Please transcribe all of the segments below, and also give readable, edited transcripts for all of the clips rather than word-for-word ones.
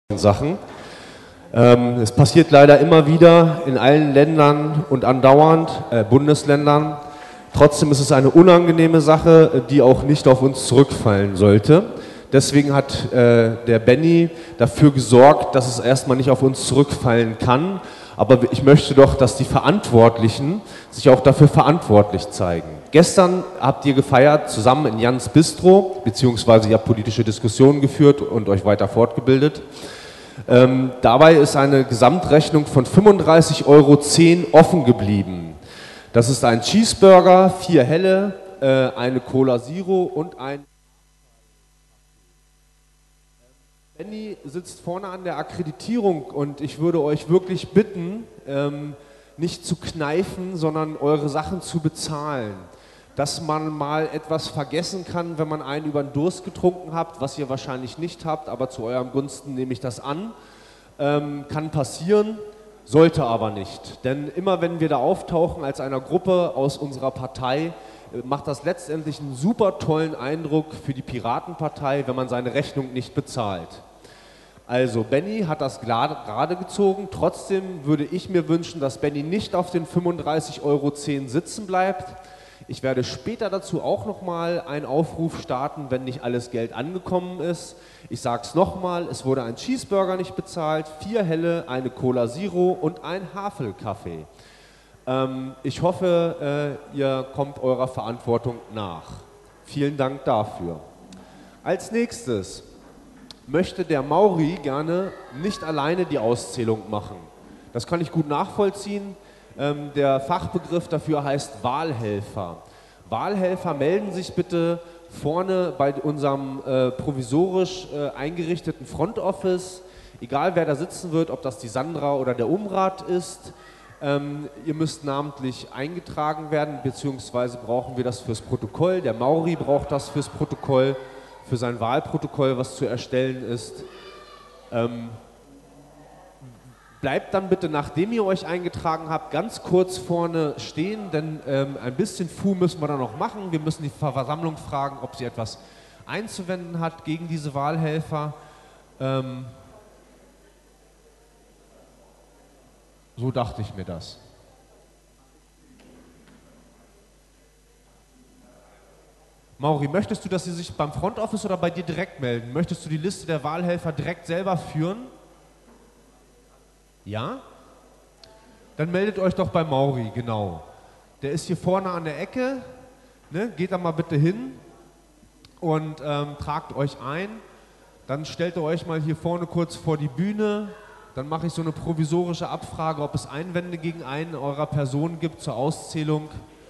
Sachen. Es passiert leider immer wieder in allen Ländern und andauernd, Bundesländern. Trotzdem ist es eine unangenehme Sache, die auch nicht auf uns zurückfallen sollte. Deswegen hat der Benny dafür gesorgt, dass es erstmal nicht auf uns zurückfallen kann. Aber ich möchte doch, dass die Verantwortlichen sich auch dafür verantwortlich zeigen. Gestern habt ihr gefeiert zusammen in Jans Bistro, beziehungsweise ihr habt politische Diskussionen geführt und euch weiter fortgebildet. Dabei ist eine Gesamtrechnung von 35,10 € offen geblieben. Das ist ein Cheeseburger, 4 helle, eine Cola Zero und ein... Benny sitzt vorne an der Akkreditierung und ich würde euch wirklich bitten, nicht zu kneifen, sondern eure Sachen zu bezahlen. Dass man mal etwas vergessen kann, wenn man einen über den Durst getrunken habt, was ihr wahrscheinlich nicht habt, aber zu eurem Gunsten nehme ich das an. Kann passieren, sollte aber nicht. Denn immer wenn wir da auftauchen als einer Gruppe aus unserer Partei, macht das letztendlich einen super tollen Eindruck für die Piratenpartei, wenn man seine Rechnung nicht bezahlt. Also Benny hat das gerade gezogen, trotzdem würde ich mir wünschen, dass Benny nicht auf den 35,10 € sitzen bleibt. Ich werde später dazu auch nochmal einen Aufruf starten, wenn nicht alles Geld angekommen ist. Ich sage es nochmal, es wurde ein Cheeseburger nicht bezahlt, 4 helle, eine Cola Zero und ein Haferkaffee. Ich hoffe, ihr kommt eurer Verantwortung nach. Vielen Dank dafür. Als nächstes möchte der Mauri gerne nicht alleine die Auszählung machen. Das kann ich gut nachvollziehen. Der Fachbegriff dafür heißt Wahlhelfer. Wahlhelfer melden sich bitte vorne bei unserem provisorisch eingerichteten Front Office, egal wer da sitzen wird, ob das die Sandra oder der Umrat ist. Ihr müsst namentlich eingetragen werden, beziehungsweise brauchen wir das fürs Protokoll. Der Mauri braucht das fürs Protokoll, für sein Wahlprotokoll, was zu erstellen ist. Bleibt dann bitte, nachdem ihr euch eingetragen habt, ganz kurz vorne stehen, denn ein bisschen Fu müssen wir da noch machen. Wir müssen die Versammlung fragen, ob sie etwas einzuwenden hat gegen diese Wahlhelfer. So dachte ich mir das. Mauri, möchtest du, dass sie sich beim Front Office oder bei dir direkt melden? Möchtest du die Liste der Wahlhelfer direkt selber führen? Ja? Dann meldet euch doch bei Mauri, genau. Der ist hier vorne an der Ecke. Ne? Geht da mal bitte hin und tragt euch ein. Dann stellt ihr euch mal hier vorne kurz vor die Bühne. Dann mache ich so eine provisorische Abfrage, ob es Einwände gegen einen eurer Personen gibt zur Auszählung.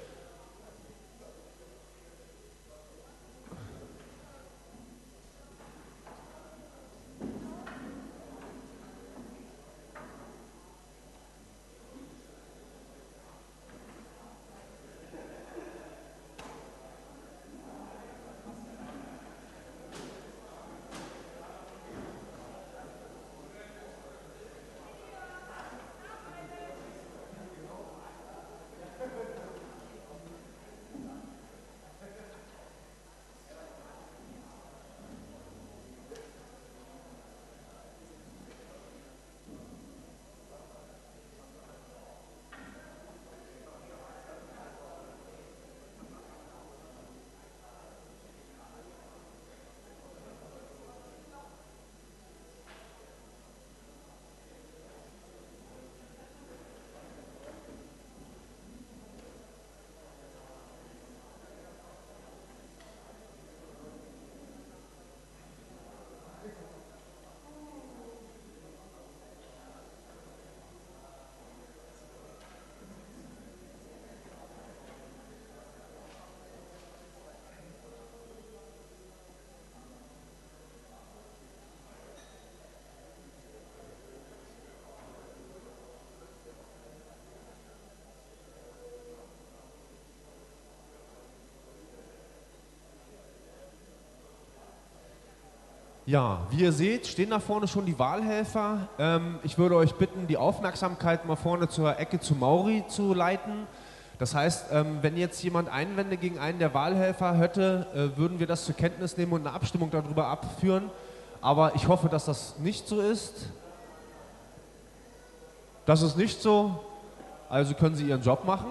Ja, wie ihr seht, stehen da vorne schon die Wahlhelfer. Ich würde euch bitten, die Aufmerksamkeit mal vorne zur Ecke zu Mauri zu leiten. Das heißt, wenn jetzt jemand Einwände gegen einen der Wahlhelfer hätte, würden wir das zur Kenntnis nehmen und eine Abstimmung darüber abführen. aber ich hoffe, dass das nicht so ist. Das ist nicht so, also können Sie Ihren Job machen.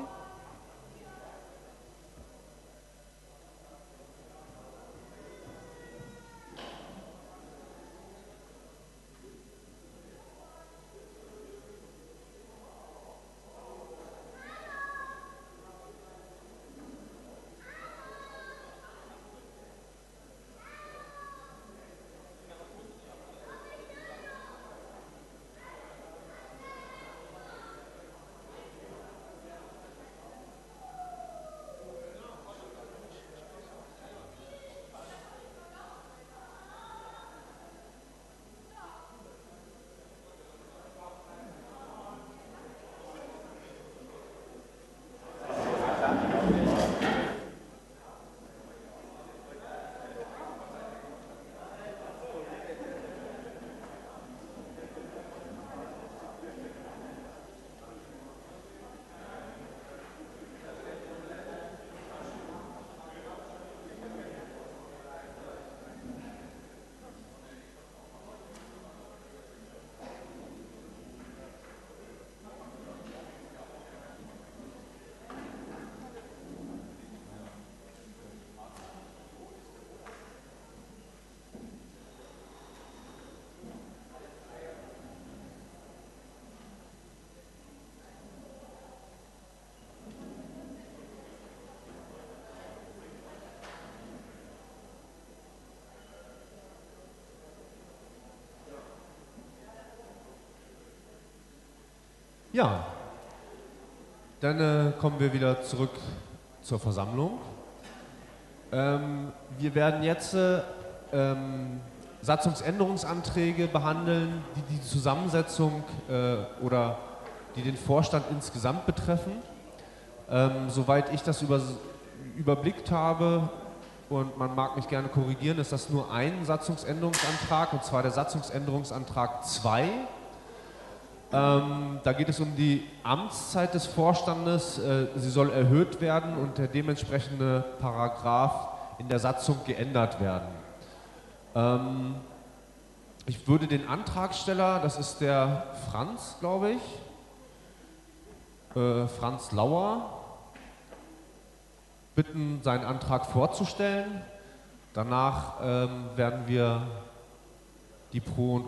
Ja, dann kommen wir wieder zurück zur Versammlung. Wir werden jetzt Satzungsänderungsanträge behandeln, die die Zusammensetzung oder die den Vorstand insgesamt betreffen. Soweit ich das überblickt habe, und man mag mich gerne korrigieren, ist das nur ein Satzungsänderungsantrag, und zwar der Satzungsänderungsantrag 2. Da geht es um die Amtszeit des Vorstandes. Sie soll erhöht werden und der dementsprechende Paragraph in der Satzung geändert werden. Ich würde den Antragsteller, das ist der Franz, glaube ich, Franz Lauer, bitten, seinen Antrag vorzustellen. Danach werden wir die Pro- und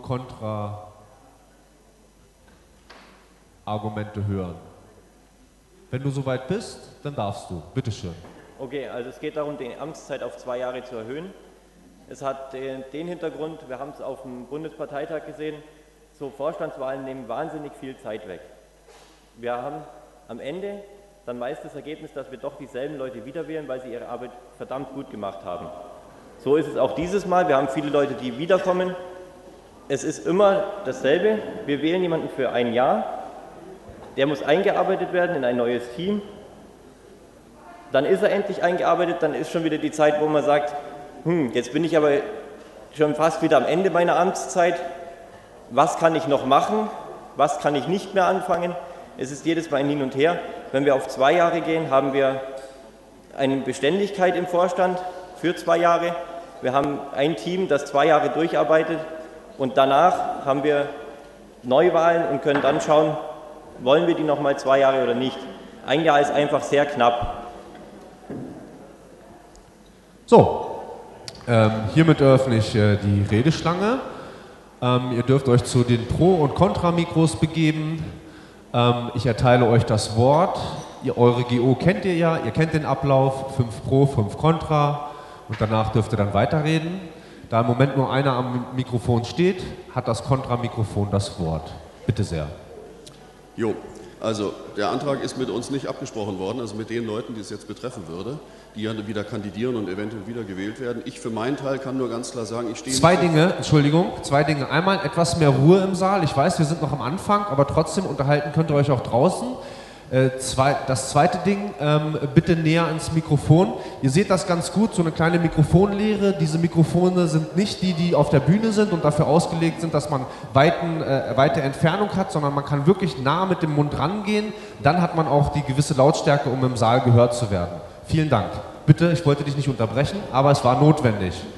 Kontra-Argumente hören. Wenn du soweit bist, dann darfst du. Bitteschön. Okay, also es geht darum, die Amtszeit auf 2 Jahre zu erhöhen. Es hat den Hintergrund, wir haben es auf dem Bundesparteitag gesehen, so Vorstandswahlen nehmen wahnsinnig viel Zeit weg. Wir haben am Ende dann meist das Ergebnis, dass wir doch dieselben Leute wieder wählen, weil sie ihre Arbeit verdammt gut gemacht haben. So ist es auch dieses Mal. Wir haben viele Leute, die wiederkommen. Es ist immer dasselbe. Wir wählen jemanden für ein Jahr. Der muss eingearbeitet werden in ein neues Team. Dann ist er endlich eingearbeitet. Dann ist schon wieder die Zeit, wo man sagt, jetzt bin ich aber schon fast wieder am Ende meiner Amtszeit. Was kann ich noch machen? Was kann ich nicht mehr anfangen? Es ist jedes Mal ein Hin und Her. Wenn wir auf 2 Jahre gehen, haben wir eine Beständigkeit im Vorstand für 2 Jahre. Wir haben ein Team, das 2 Jahre durcharbeitet und danach haben wir Neuwahlen und können dann schauen, wollen wir die nochmal 2 Jahre oder nicht. Ein Jahr ist einfach sehr knapp. So, hiermit eröffne ich die Redeschlange. Ihr dürft euch zu den Pro- und Kontra-Mikros begeben. Ich erteile euch das Wort. Eure GO kennt ihr ja, ihr kennt den Ablauf, 5 Pro, 5 Kontra und danach dürft ihr dann weiterreden. Da im Moment nur einer am Mikrofon steht, hat das Kontramikrofon das Wort. Bitte sehr. Jo, also der Antrag ist mit uns nicht abgesprochen worden, also mit den Leuten, die es jetzt betreffen würde, die ja wieder kandidieren und eventuell wieder gewählt werden. Ich für meinen Teil kann nur ganz klar sagen, ich stehe... Zwei Dinge. Einmal etwas mehr Ruhe im Saal. Ich weiß, wir sind noch am Anfang, aber trotzdem unterhalten könnt ihr euch auch draußen. Das zweite Ding, bitte näher ins Mikrofon. Ihr seht das ganz gut, so eine kleine Mikrofonleere. Diese Mikrofone sind nicht die, die auf der Bühne sind und dafür ausgelegt sind, dass man weite Entfernung hat, sondern man kann wirklich nah mit dem Mund rangehen. Dann hat man auch die gewisse Lautstärke, um im Saal gehört zu werden. Vielen Dank. Bitte, ich wollte dich nicht unterbrechen, aber es war notwendig.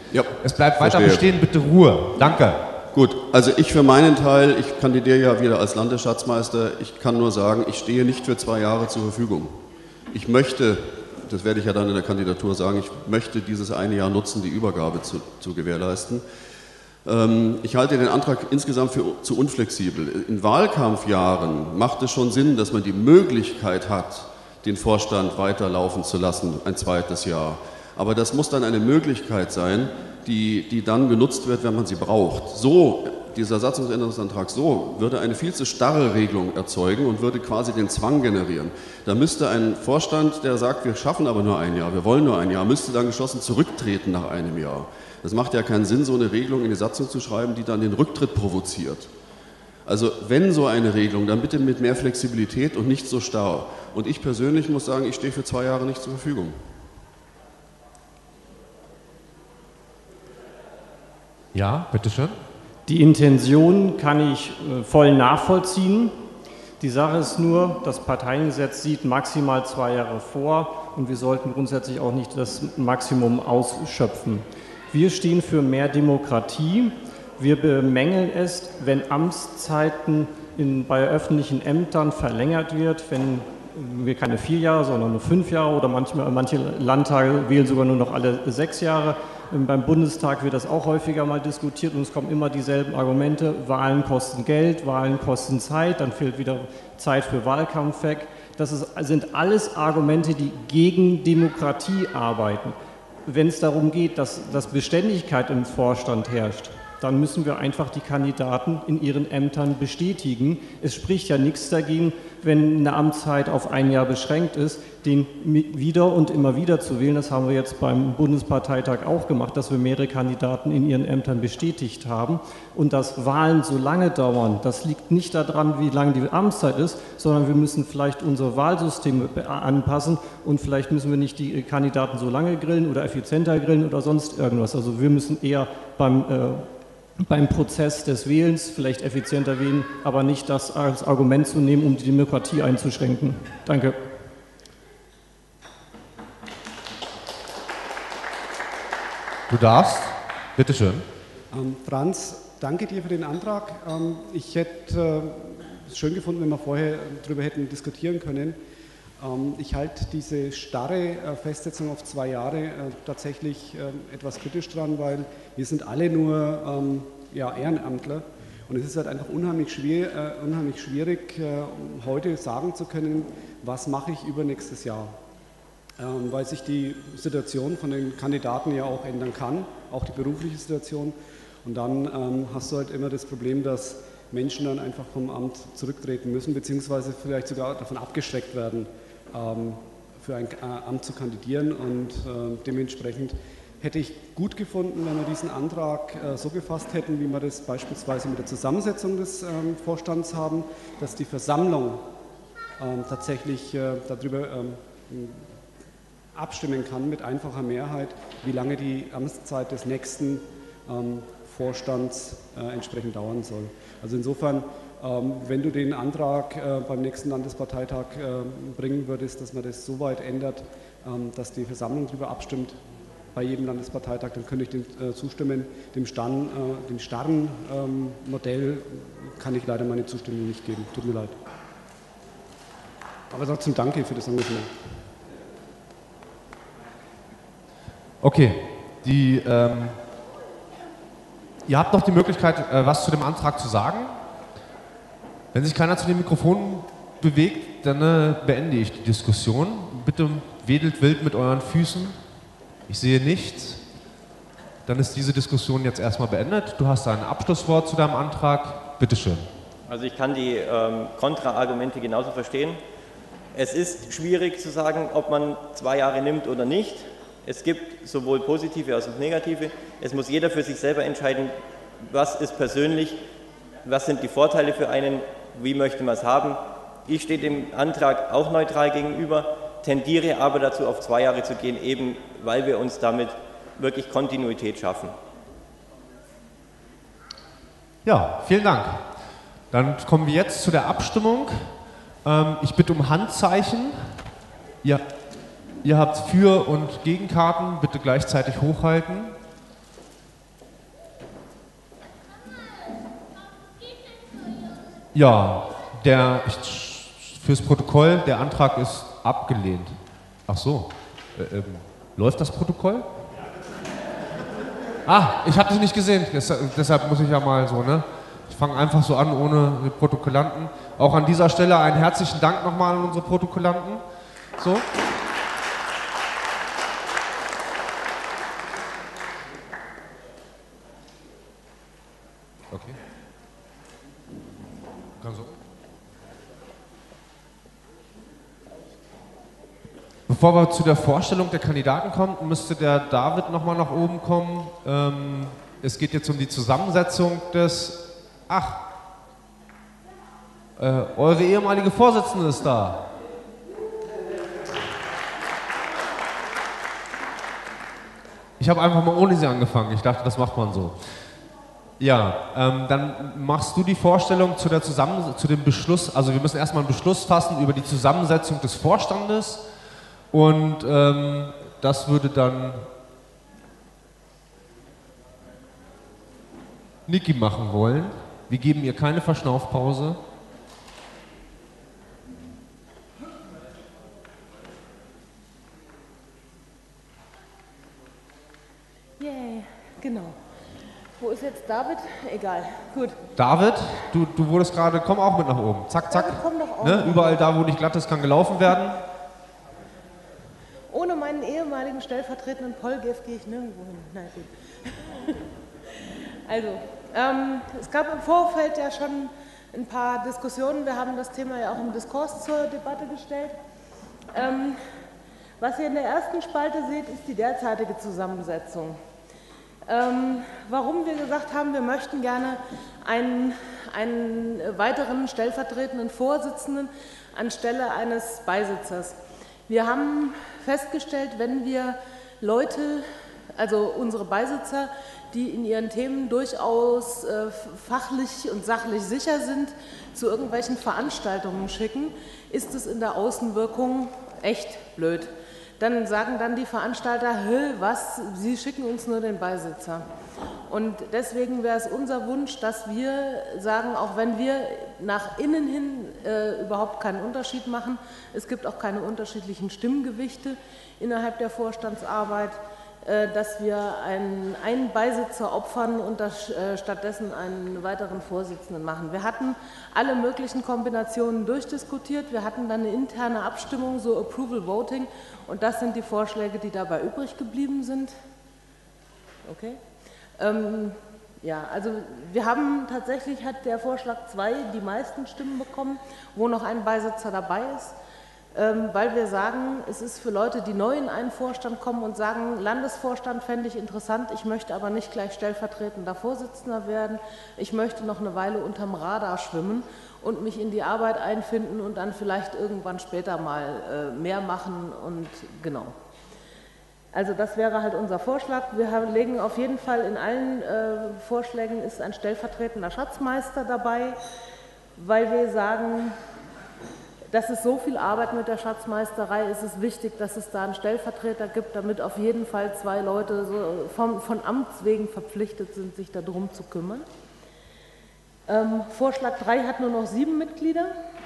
Ja, es bleibt weiter bestehen, bitte Ruhe. Danke. Gut, also ich für meinen Teil, ich kandidiere ja wieder als Landesschatzmeister, ich kann nur sagen, ich stehe nicht für 2 Jahre zur Verfügung. Ich möchte, das werde ich ja dann in der Kandidatur sagen, ich möchte dieses eine Jahr nutzen, die Übergabe zu gewährleisten. Ich halte den Antrag insgesamt zu unflexibel. In Wahlkampfjahren macht es schon Sinn, dass man die Möglichkeit hat, den Vorstand weiterlaufen zu lassen, ein zweites Jahr. Aber das muss dann eine Möglichkeit sein, die dann genutzt wird, wenn man sie braucht. So, dieser Satzungsänderungsantrag so, würde eine viel zu starre Regelung erzeugen und würde quasi den Zwang generieren. Da müsste ein Vorstand, der sagt, wir schaffen aber nur ein Jahr, wir wollen nur ein Jahr, müsste dann geschlossen zurücktreten nach einem Jahr. Das macht ja keinen Sinn, so eine Regelung in die Satzung zu schreiben, die dann den Rücktritt provoziert. Also wenn so eine Regelung, dann bitte mit mehr Flexibilität und nicht so starr. Und ich persönlich muss sagen, ich stehe für 2 Jahre nicht zur Verfügung. Ja, bitteschön. Die Intention kann ich voll nachvollziehen. Die Sache ist nur, das Parteiengesetz sieht maximal 2 Jahre vor und wir sollten grundsätzlich auch nicht das Maximum ausschöpfen. Wir stehen für mehr Demokratie. Wir bemängeln es, wenn Amtszeiten bei öffentlichen Ämtern verlängert wird, wenn wir keine 4 Jahre, sondern nur 5 Jahre oder manche Landtage wählen sogar nur noch alle 6 Jahre. Beim Bundestag wird das auch häufiger mal diskutiert und es kommen immer dieselben Argumente. Wahlen kosten Geld, Wahlen kosten Zeit, dann fehlt wieder Zeit für Wahlkampf weg. Das sind alles Argumente, die gegen Demokratie arbeiten. Wenn es darum geht, dass Beständigkeit im Vorstand herrscht, dann müssen wir einfach die Kandidaten in ihren Ämtern bestätigen. Es spricht ja nichts dagegen, wenn eine Amtszeit auf 1 Jahr beschränkt ist, den wieder und immer wieder zu wählen. Das haben wir jetzt beim Bundesparteitag auch gemacht, dass wir mehrere Kandidaten in ihren Ämtern bestätigt haben. Und dass Wahlen so lange dauern, das liegt nicht daran, wie lang die Amtszeit ist, sondern wir müssen vielleicht unsere Wahlsysteme anpassen und vielleicht müssen wir nicht die Kandidaten so lange grillen oder effizienter grillen oder sonst irgendwas. Also wir müssen eher beim Prozess des Wählens vielleicht effizienter wählen, aber nicht das als Argument zu nehmen, um die Demokratie einzuschränken. Danke. Du darfst. Bitte schön. Franz, danke dir für den Antrag. Ich hätte es schön gefunden, wenn wir vorher darüber hätten diskutieren können. Ich halte diese starre Festsetzung auf 2 Jahre tatsächlich etwas kritisch dran, weil wir sind alle nur Ehrenamtler und es ist halt einfach unheimlich schwierig, heute sagen zu können, was mache ich übernächstes Jahr, weil sich die Situation von den Kandidaten ja auch ändern kann, auch die berufliche Situation, und dann hast du halt immer das Problem, dass Menschen dann einfach vom Amt zurücktreten müssen, beziehungsweise vielleicht sogar davon abgeschreckt werden, für ein Amt zu kandidieren, und dementsprechend hätte ich gut gefunden, wenn wir diesen Antrag so gefasst hätten, wie wir das beispielsweise mit der Zusammensetzung des Vorstands haben, dass die Versammlung tatsächlich darüber abstimmen kann mit einfacher Mehrheit, wie lange die Amtszeit des nächsten Vorstands entsprechend dauern soll. Also insofern, wenn du den Antrag beim nächsten Landesparteitag bringen würdest, dass man das so weit ändert, dass die Versammlung darüber abstimmt bei jedem Landesparteitag, dann könnte ich dem zustimmen. Dem starren Modell kann ich leider meine Zustimmung nicht geben. Tut mir leid. Aber trotzdem danke für das Engagement. Okay, ihr habt noch die Möglichkeit, was zu dem Antrag zu sagen. Wenn sich keiner zu dem Mikrofon bewegt, dann beende ich die Diskussion. Bitte wedelt wild mit euren Füßen. Ich sehe nichts. Dann ist diese Diskussion jetzt erstmal beendet. Du hast ein Abschlusswort zu deinem Antrag. Bitte schön. Also ich kann die Kontraargumente genauso verstehen. Es ist schwierig zu sagen, ob man 2 Jahre nimmt oder nicht. Es gibt sowohl positive als auch negative. Es muss jeder für sich selber entscheiden, was ist persönlich, was sind die Vorteile für einen, wie möchte man es haben. Ich stehe dem Antrag auch neutral gegenüber, tendiere aber dazu, auf 2 Jahre zu gehen, eben weil wir uns damit wirklich Kontinuität schaffen. Ja, vielen Dank. Dann kommen wir jetzt zu der Abstimmung. Ich bitte um Handzeichen. Ihr habt Für- und Gegenkarten, bitte gleichzeitig hochhalten. Ja, fürs Protokoll, der Antrag ist abgelehnt. Ach so, läuft das Protokoll? Ah, ich habe dich nicht gesehen, deshalb muss ich ja mal so, ne? Ich fange einfach so an ohne die Protokollanten. Auch an dieser Stelle einen herzlichen Dank nochmal an unsere Protokollanten. So. Okay. Kann so. Bevor wir zu der Vorstellung der Kandidaten kommen, müsste der David nochmal nach oben kommen. Es geht jetzt um die Zusammensetzung des... Ach, eure ehemalige Vorsitzende ist da. Ich habe einfach mal ohne sie angefangen. Ich dachte, das macht man so. Ja, dann machst du die Vorstellung zu dem Beschluss. Also wir müssen erstmal einen Beschluss fassen über die Zusammensetzung des Vorstandes. Und das würde dann Niki machen wollen. Wir geben ihr keine Verschnaufpause. Yay, genau. Wo ist jetzt David? Egal, gut. David, du wurdest gerade, komm auch mit nach oben. Zack, zack. David, komm doch auch. Ne? Überall da, wo nicht glatt ist, kann gelaufen werden. Ohne meinen ehemaligen stellvertretenden Polgev gehe ich nirgendwo hin. Na gut. Also, es gab im Vorfeld ja schon ein paar Diskussionen. Wir haben das Thema ja auch im Diskurs zur Debatte gestellt. Was ihr in der ersten Spalte seht, ist die derzeitige Zusammensetzung. Warum wir gesagt haben, wir möchten gerne einen weiteren stellvertretenden Vorsitzenden anstelle eines Beisitzers. Wir haben festgestellt, wenn wir Leute, also unsere Beisitzer, die in ihren Themen durchaus fachlich und sachlich sicher sind, zu irgendwelchen Veranstaltungen schicken, ist es in der Außenwirkung echt blöd. Dann sagen dann die Veranstalter, was, Sie schicken uns nur den Beisitzer. Und deswegen wäre es unser Wunsch, dass wir sagen, auch wenn wir nach innen hin überhaupt keinen Unterschied machen, es gibt auch keine unterschiedlichen Stimmgewichte innerhalb der Vorstandsarbeit, dass wir einen Beisitzer opfern und stattdessen einen weiteren Vorsitzenden machen. Wir hatten alle möglichen Kombinationen durchdiskutiert, wir hatten dann eine interne Abstimmung, so Approval Voting, und das sind die Vorschläge, die dabei übrig geblieben sind. Okay. Ja, also wir haben tatsächlich, hat der Vorschlag 2 die meisten Stimmen bekommen, wo noch ein Beisitzer dabei ist. Weil wir sagen, es ist für Leute, die neu in einen Vorstand kommen und sagen, Landesvorstand fände ich interessant, ich möchte aber nicht gleich stellvertretender Vorsitzender werden, ich möchte noch eine Weile unterm Radar schwimmen und mich in die Arbeit einfinden und dann vielleicht irgendwann später mal mehr machen und genau. Also das wäre halt unser Vorschlag. Wir legen auf jeden Fall in allen Vorschlägen ist ein stellvertretender Schatzmeister dabei, weil wir sagen, das ist so viel Arbeit mit der Schatzmeisterei, ist es wichtig, dass es da einen Stellvertreter gibt, damit auf jeden Fall 2 Leute so von Amts wegen verpflichtet sind, sich darum zu kümmern. Vorschlag 3 hat nur noch 7 Mitglieder.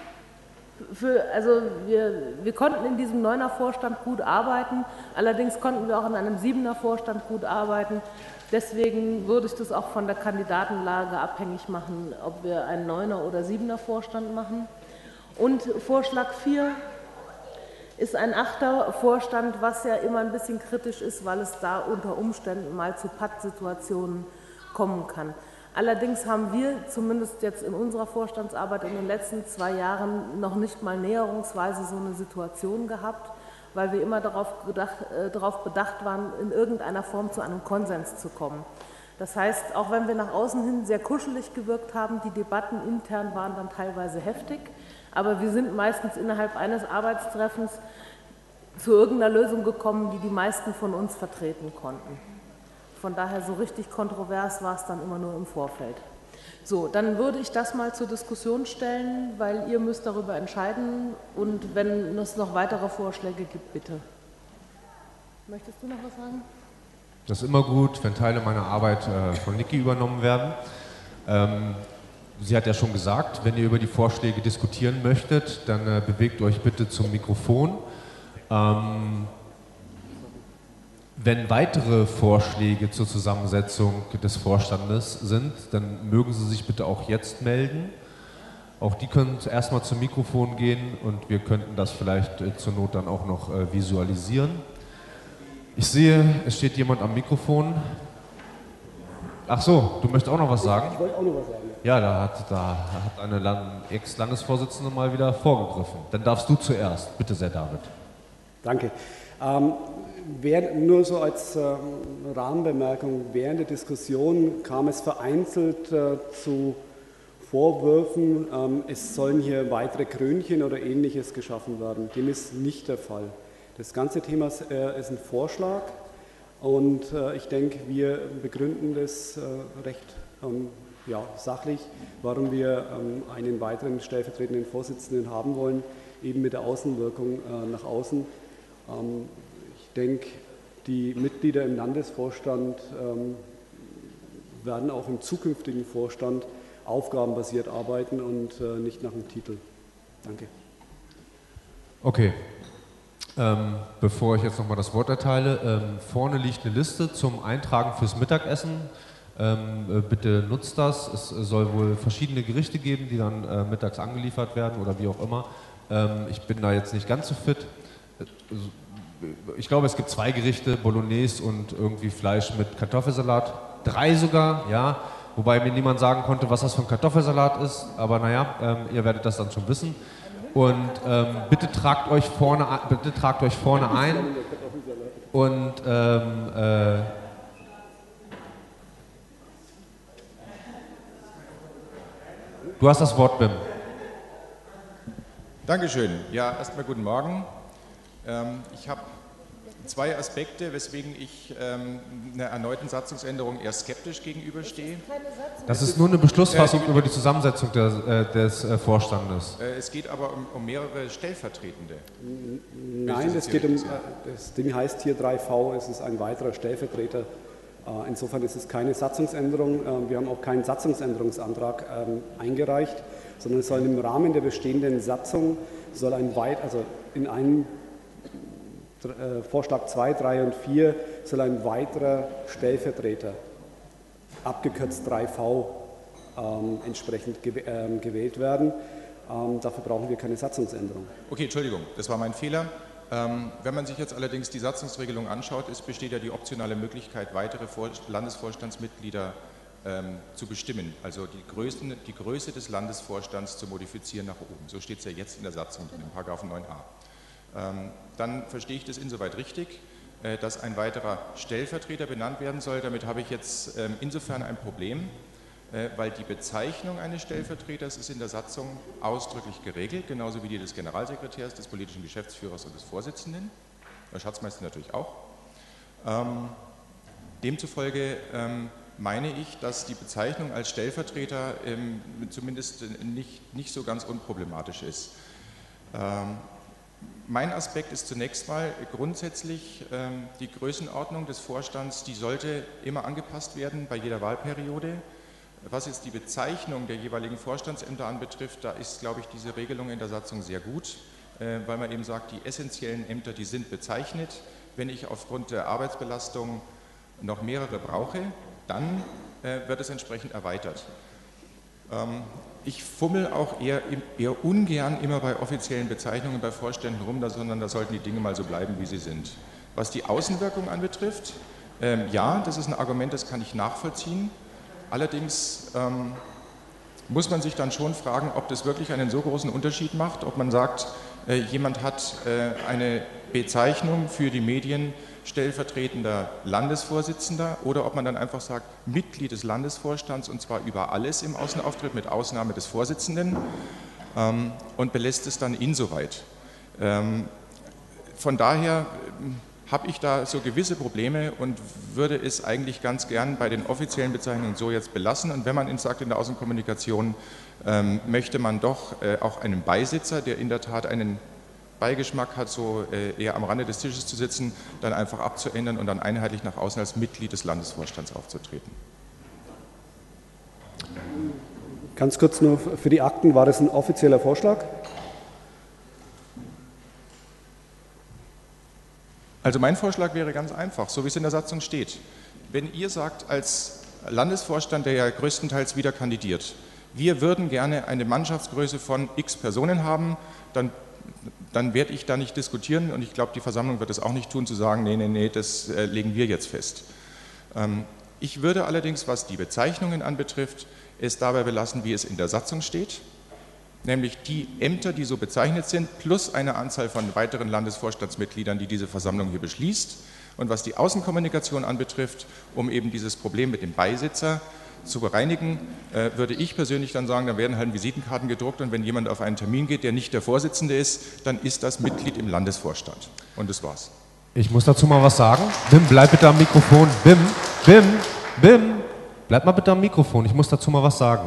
Also wir konnten in diesem 9er Vorstand gut arbeiten, allerdings konnten wir auch in einem 7er Vorstand gut arbeiten. Deswegen würde ich das auch von der Kandidatenlage abhängig machen, ob wir einen 9er oder 7er Vorstand machen. Und Vorschlag 4 ist ein 8er Vorstand, was ja immer ein bisschen kritisch ist, weil es da unter Umständen mal zu Pattsituationen kommen kann. Allerdings haben wir zumindest jetzt in unserer Vorstandsarbeit in den letzten 2 Jahren noch nicht mal näherungsweise so eine Situation gehabt, weil wir immer darauf bedacht waren, in irgendeiner Form zu einem Konsens zu kommen. Das heißt, auch wenn wir nach außen hin sehr kuschelig gewirkt haben, die Debatten intern waren dann teilweise heftig, aber wir sind meistens innerhalb eines Arbeitstreffens zu irgendeiner Lösung gekommen, die die meisten von uns vertreten konnten. Von daher so richtig kontrovers war es dann immer nur im Vorfeld. So, dann würde ich das mal zur Diskussion stellen, weil ihr müsst darüber entscheiden und wenn es noch weitere Vorschläge gibt, bitte. Möchtest du noch was sagen? Das ist immer gut, wenn Teile meiner Arbeit von Niki übernommen werden. sie hat ja schon gesagt, wenn ihr über die Vorschläge diskutieren möchtet, dann bewegt euch bitte zum Mikrofon. Wenn weitere Vorschläge zur Zusammensetzung des Vorstandes sind, dann mögen Sie sich bitte auch jetzt melden. Auch die können erstmal zum Mikrofon gehen und wir könnten das vielleicht zur Not dann auch noch visualisieren. Ich sehe, es steht jemand am Mikrofon. Ach so, du möchtest auch noch was sagen? Ich wollte auch noch was sagen. Ja, da hat eine Ex-Landesvorsitzende mal wieder vorgegriffen. Dann darfst du zuerst. Bitte sehr, David. Danke. Nur so als Rahmenbemerkung, während der Diskussion kam es vereinzelt zu Vorwürfen, es sollen hier weitere Krönchen oder Ähnliches geschaffen werden. Dem ist nicht der Fall. Das ganze Thema ist ein Vorschlag und ich denke, wir begründen das recht sachlich, warum wir einen weiteren stellvertretenden Vorsitzenden haben wollen, eben mit der Außenwirkung nach außen. Ich denke, die Mitglieder im Landesvorstand werden auch im zukünftigen Vorstand aufgabenbasiert arbeiten und nicht nach dem Titel. Danke. Okay. Bevor ich jetzt nochmal das Wort erteile, vorne liegt eine Liste zum Eintragen fürs Mittagessen. Bitte nutzt das. Es soll wohl verschiedene Gerichte geben, die dann mittags angeliefert werden oder wie auch immer. Ich bin da jetzt nicht ganz so fit. Ich glaube, es gibt 2 Gerichte, Bolognese und irgendwie Fleisch mit Kartoffelsalat. 3 sogar, ja. Wobei mir niemand sagen konnte, was das für ein Kartoffelsalat ist. Aber naja, ihr werdet das dann schon wissen. Und bitte tragt euch vorne ein. Und du hast das Wort, Bim. Dankeschön. Ja, erstmal guten Morgen. Ich habe 2 Aspekte, weswegen ich einer erneuten Satzungsänderung eher skeptisch gegenüberstehe. Das ist nur eine Beschlussfassung über die Zusammensetzung des Vorstandes. Es geht aber um mehrere Stellvertretende. Nein, es geht das Ding heißt hier 3V, es ist ein weiterer Stellvertreter. Insofern ist es keine Satzungsänderung. Wir haben auch keinen Satzungsänderungsantrag eingereicht, sondern es soll im Rahmen der bestehenden Satzung, in einem Vorschlag 2, 3 und 4 soll ein weiterer Stellvertreter, abgekürzt 3V, entsprechend gewählt werden. Dafür brauchen wir keine Satzungsänderung. Okay, Entschuldigung, das war mein Fehler. Wenn man sich jetzt allerdings die Satzungsregelung anschaut, besteht ja die optionale Möglichkeit, weitere Landesvorstandsmitglieder zu bestimmen, also die Größe des Landesvorstands zu modifizieren nach oben. So steht es ja jetzt in der Satzung, in Paragraphen 9a. Dann verstehe ich das insoweit richtig, dass ein weiterer Stellvertreter benannt werden soll. Damit habe ich jetzt insofern ein Problem, weil die Bezeichnung eines Stellvertreters ist in der Satzung ausdrücklich geregelt, genauso wie die des Generalsekretärs, des politischen Geschäftsführers und des Vorsitzenden, der Schatzmeister natürlich auch. Demzufolge meine ich, dass die Bezeichnung als Stellvertreter zumindest nicht so ganz unproblematisch ist. Mein Aspekt ist zunächst mal grundsätzlich die Größenordnung des Vorstands, die sollte immer angepasst werden bei jeder Wahlperiode. Was jetzt die Bezeichnung der jeweiligen Vorstandsämter anbetrifft, da ist, glaube ich, diese Regelung in der Satzung sehr gut, weil man eben sagt, die essentiellen Ämter, die sind bezeichnet. Wenn ich aufgrund der Arbeitsbelastung noch mehrere brauche, dann wird es entsprechend erweitert. Ich fummel auch eher ungern immer bei offiziellen Bezeichnungen bei Vorständen rum, sondern da sollten die Dinge mal so bleiben, wie sie sind. Was die Außenwirkung anbetrifft, ja, das ist ein Argument, das kann ich nachvollziehen. Allerdings muss man sich dann schon fragen, ob das wirklich einen so großen Unterschied macht, ob man sagt, jemand hat eine Bezeichnung für die Medien stellvertretender Landesvorsitzender oder ob man dann einfach sagt, Mitglied des Landesvorstands und zwar über alles im Außenauftritt mit Ausnahme des Vorsitzenden und belässt es dann insoweit. Von daher habe ich da so gewisse Probleme und würde es eigentlich ganz gern bei den offiziellen Bezeichnungen so jetzt belassen. Und wenn man sagt in der Außenkommunikation, möchte man doch auch einen Beisitzer, der in der Tat einen Beigeschmack hat, so eher am Rande des Tisches zu sitzen, dann einfach abzuändern und dann einheitlich nach außen als Mitglied des Landesvorstands aufzutreten. Ganz kurz nur für die Akten, war das ein offizieller Vorschlag? Also mein Vorschlag wäre ganz einfach, so wie es in der Satzung steht. Wenn ihr sagt als Landesvorstand, der ja größtenteils wieder kandidiert, wir würden gerne eine Mannschaftsgröße von x Personen haben, dann werde ich da nicht diskutieren und ich glaube, die Versammlung wird es auch nicht tun, zu sagen, nee, das legen wir jetzt fest. Ich würde allerdings, was die Bezeichnungen anbetrifft, es dabei belassen, wie es in der Satzung steht, nämlich die Ämter, die so bezeichnet sind, plus eine Anzahl von weiteren Landesvorstandsmitgliedern, die diese Versammlung hier beschließt. Und was die Außenkommunikation anbetrifft, um eben dieses Problem mit dem Beisitzer zu bereinigen, würde ich persönlich dann sagen, da werden halt Visitenkarten gedruckt und wenn jemand auf einen Termin geht, der nicht der Vorsitzende ist, dann ist das Mitglied im Landesvorstand. Und das war's. Ich muss dazu mal was sagen. Bim, bleib bitte am Mikrofon. Bim, bleib mal bitte am Mikrofon. Ich muss dazu mal was sagen.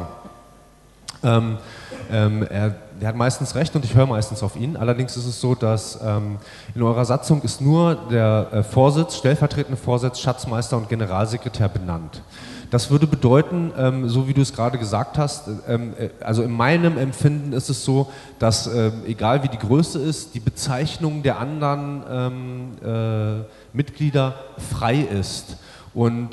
Er hat meistens recht und ich höre meistens auf ihn. Allerdings ist es so, dass in eurer Satzung ist nur der stellvertretende Vorsitz, Schatzmeister und Generalsekretär benannt. Das würde bedeuten, so wie du es gerade gesagt hast, also in meinem Empfinden ist es so, dass egal wie die Größe ist, die Bezeichnung der anderen Mitglieder frei ist. Und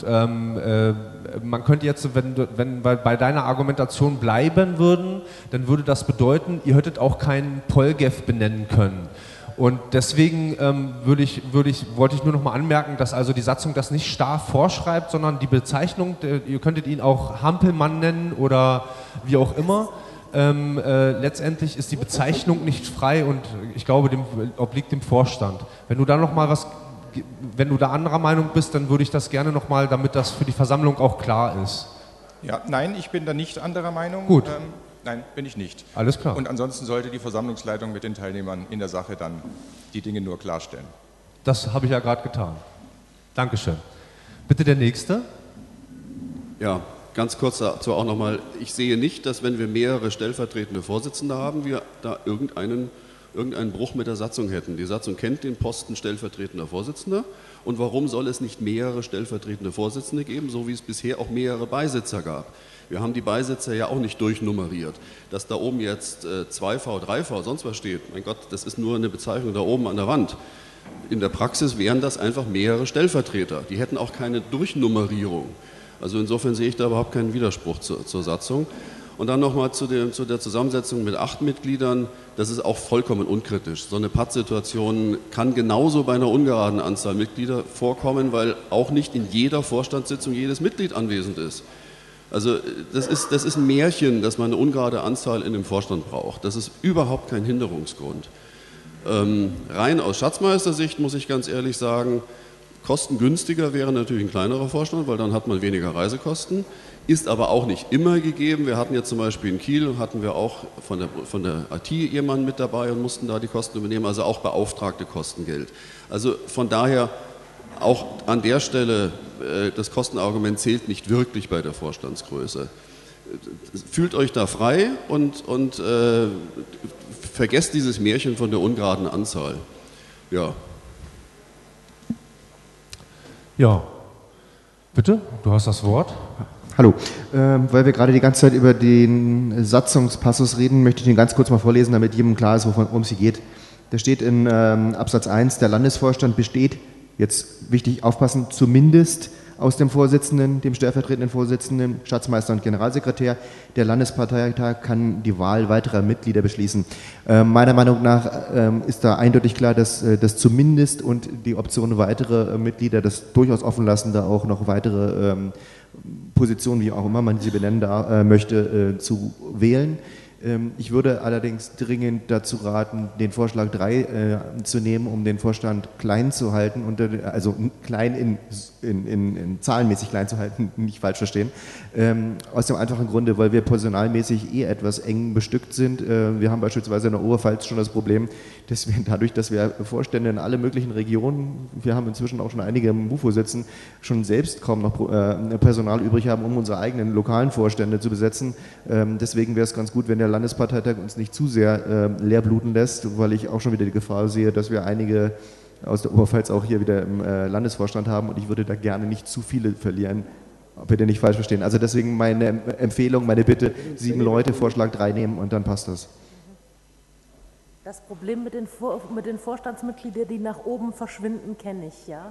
man könnte jetzt, wenn wir bei deiner Argumentation bleiben würden, dann würde das bedeuten, ihr hättet auch keinen Polgev benennen können. Und deswegen wollte ich nur noch mal anmerken, dass also die Satzung das nicht starr vorschreibt, sondern die Bezeichnung, ihr könntet ihn auch Hampelmann nennen oder wie auch immer. Letztendlich ist die Bezeichnung nicht frei und ich glaube, obliegt dem Vorstand. Wenn du da noch mal wenn du da anderer Meinung bist, dann würde ich das gerne noch mal, damit das für die Versammlung auch klar ist. Ja, nein, ich bin da nicht anderer Meinung. Gut. Nein, bin ich nicht. Alles klar. Und ansonsten sollte die Versammlungsleitung mit den Teilnehmern in der Sache dann die Dinge nur klarstellen. Das habe ich ja gerade getan. Dankeschön. Bitte der Nächste. Ja, ganz kurz dazu auch nochmal. Ich sehe nicht, dass wenn wir mehrere stellvertretende Vorsitzende haben, wir da irgendeinen Bruch mit der Satzung hätten. Die Satzung kennt den Posten stellvertretender Vorsitzender. Und warum soll es nicht mehrere stellvertretende Vorsitzende geben, so wie es bisher auch mehrere Beisitzer gab? Wir haben die Beisitzer ja auch nicht durchnummeriert. Dass da oben jetzt 2V, 3V, sonst was steht, mein Gott, das ist nur eine Bezeichnung da oben an der Wand. In der Praxis wären das einfach mehrere Stellvertreter. Die hätten auch keine Durchnummerierung. Also insofern sehe ich da überhaupt keinen Widerspruch zur Satzung. Und dann nochmal zu der Zusammensetzung mit 8 Mitgliedern. Das ist auch vollkommen unkritisch. So eine Pattsituation kann genauso bei einer ungeraden Anzahl Mitglieder vorkommen, weil auch nicht in jeder Vorstandssitzung jedes Mitglied anwesend ist. Also das ist ein Märchen, dass man eine ungerade Anzahl in dem Vorstand braucht. Das ist überhaupt kein Hinderungsgrund. Rein aus Schatzmeistersicht muss ich ganz ehrlich sagen, kostengünstiger wäre natürlich ein kleinerer Vorstand, weil dann hat man weniger Reisekosten. Ist aber auch nicht immer gegeben. Wir hatten jetzt zum Beispiel in Kiel, hatten wir auch von der IT jemanden mit dabei und mussten da die Kosten übernehmen, also auch beauftragte Kostengeld. Also von daher auch an der Stelle, das Kostenargument zählt nicht wirklich bei der Vorstandsgröße. Fühlt euch da frei und vergesst dieses Märchen von der ungeraden Anzahl. Ja. Ja, bitte, du hast das Wort. Hallo, weil wir gerade die ganze Zeit über den Satzungspassus reden, möchte ich den ganz kurz mal vorlesen, damit jedem klar ist, worum es hier geht. Da steht in Absatz 1, der Landesvorstand besteht, jetzt wichtig aufpassen, zumindest aus dem Vorsitzenden, dem stellvertretenden Vorsitzenden, Schatzmeister und Generalsekretär. Der Landesparteitag kann die Wahl weiterer Mitglieder beschließen. Meiner Meinung nach ist da eindeutig klar, dass das zumindest und die Option weitere Mitglieder das durchaus offen lassen, da auch noch weitere Positionen, wie auch immer man sie benennen möchte, zu wählen. Ich würde allerdings dringend dazu raten, den Vorschlag 3 zu nehmen, um den Vorstand klein zu halten, also klein in zahlenmäßig klein zu halten, nicht falsch verstehen. Aus dem einfachen Grunde, weil wir personalmäßig etwas eng bestückt sind. Wir haben beispielsweise in der Oberpfalz schon das Problem, dass wir dadurch, dass wir Vorstände in alle möglichen Regionen, wir haben inzwischen auch schon einige im MUFO sitzen, schon selbst kaum noch Personal übrig haben, um unsere eigenen lokalen Vorstände zu besetzen. Deswegen wäre es ganz gut, wenn der Landesparteitag uns nicht zu sehr leer bluten lässt, weil ich auch schon wieder die Gefahr sehe, dass wir einige aus der Oberpfalz auch hier wieder im Landesvorstand haben und ich würde da gerne nicht zu viele verlieren, Bitte nicht falsch verstehen. Also deswegen meine Empfehlung, meine Bitte, 7 Leute, Vorschlag 3 nehmen und dann passt das. Das Problem mit den Vorstandsmitgliedern, die nach oben verschwinden, kenne ich, ja.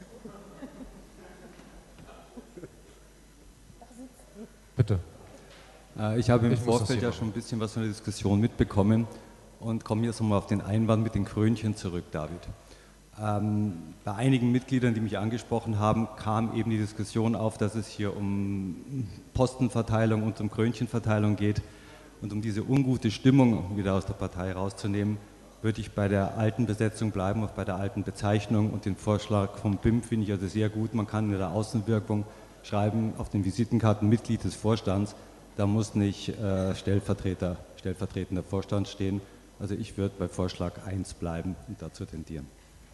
Bitte. Ich habe im Vorfeld ja schon ein bisschen was von der Diskussion mitbekommen und komme jetzt nochmal auf den Einwand mit den Krönchen zurück, David. Bei einigen Mitgliedern, die mich angesprochen haben, kam eben die Diskussion auf, dass es hier um Postenverteilung und um Krönchenverteilung geht. Und um diese ungute Stimmung wieder aus der Partei rauszunehmen, würde ich bei der alten Besetzung bleiben, auch bei der alten Bezeichnung. Und den Vorschlag vom BIM finde ich also sehr gut. Man kann in der Außenwirkung schreiben, auf den Visitenkarten Mitglied des Vorstands. Da muss nicht stellvertretender Vorstand stehen. Also ich würde bei Vorschlag 1 bleiben und dazu tendieren.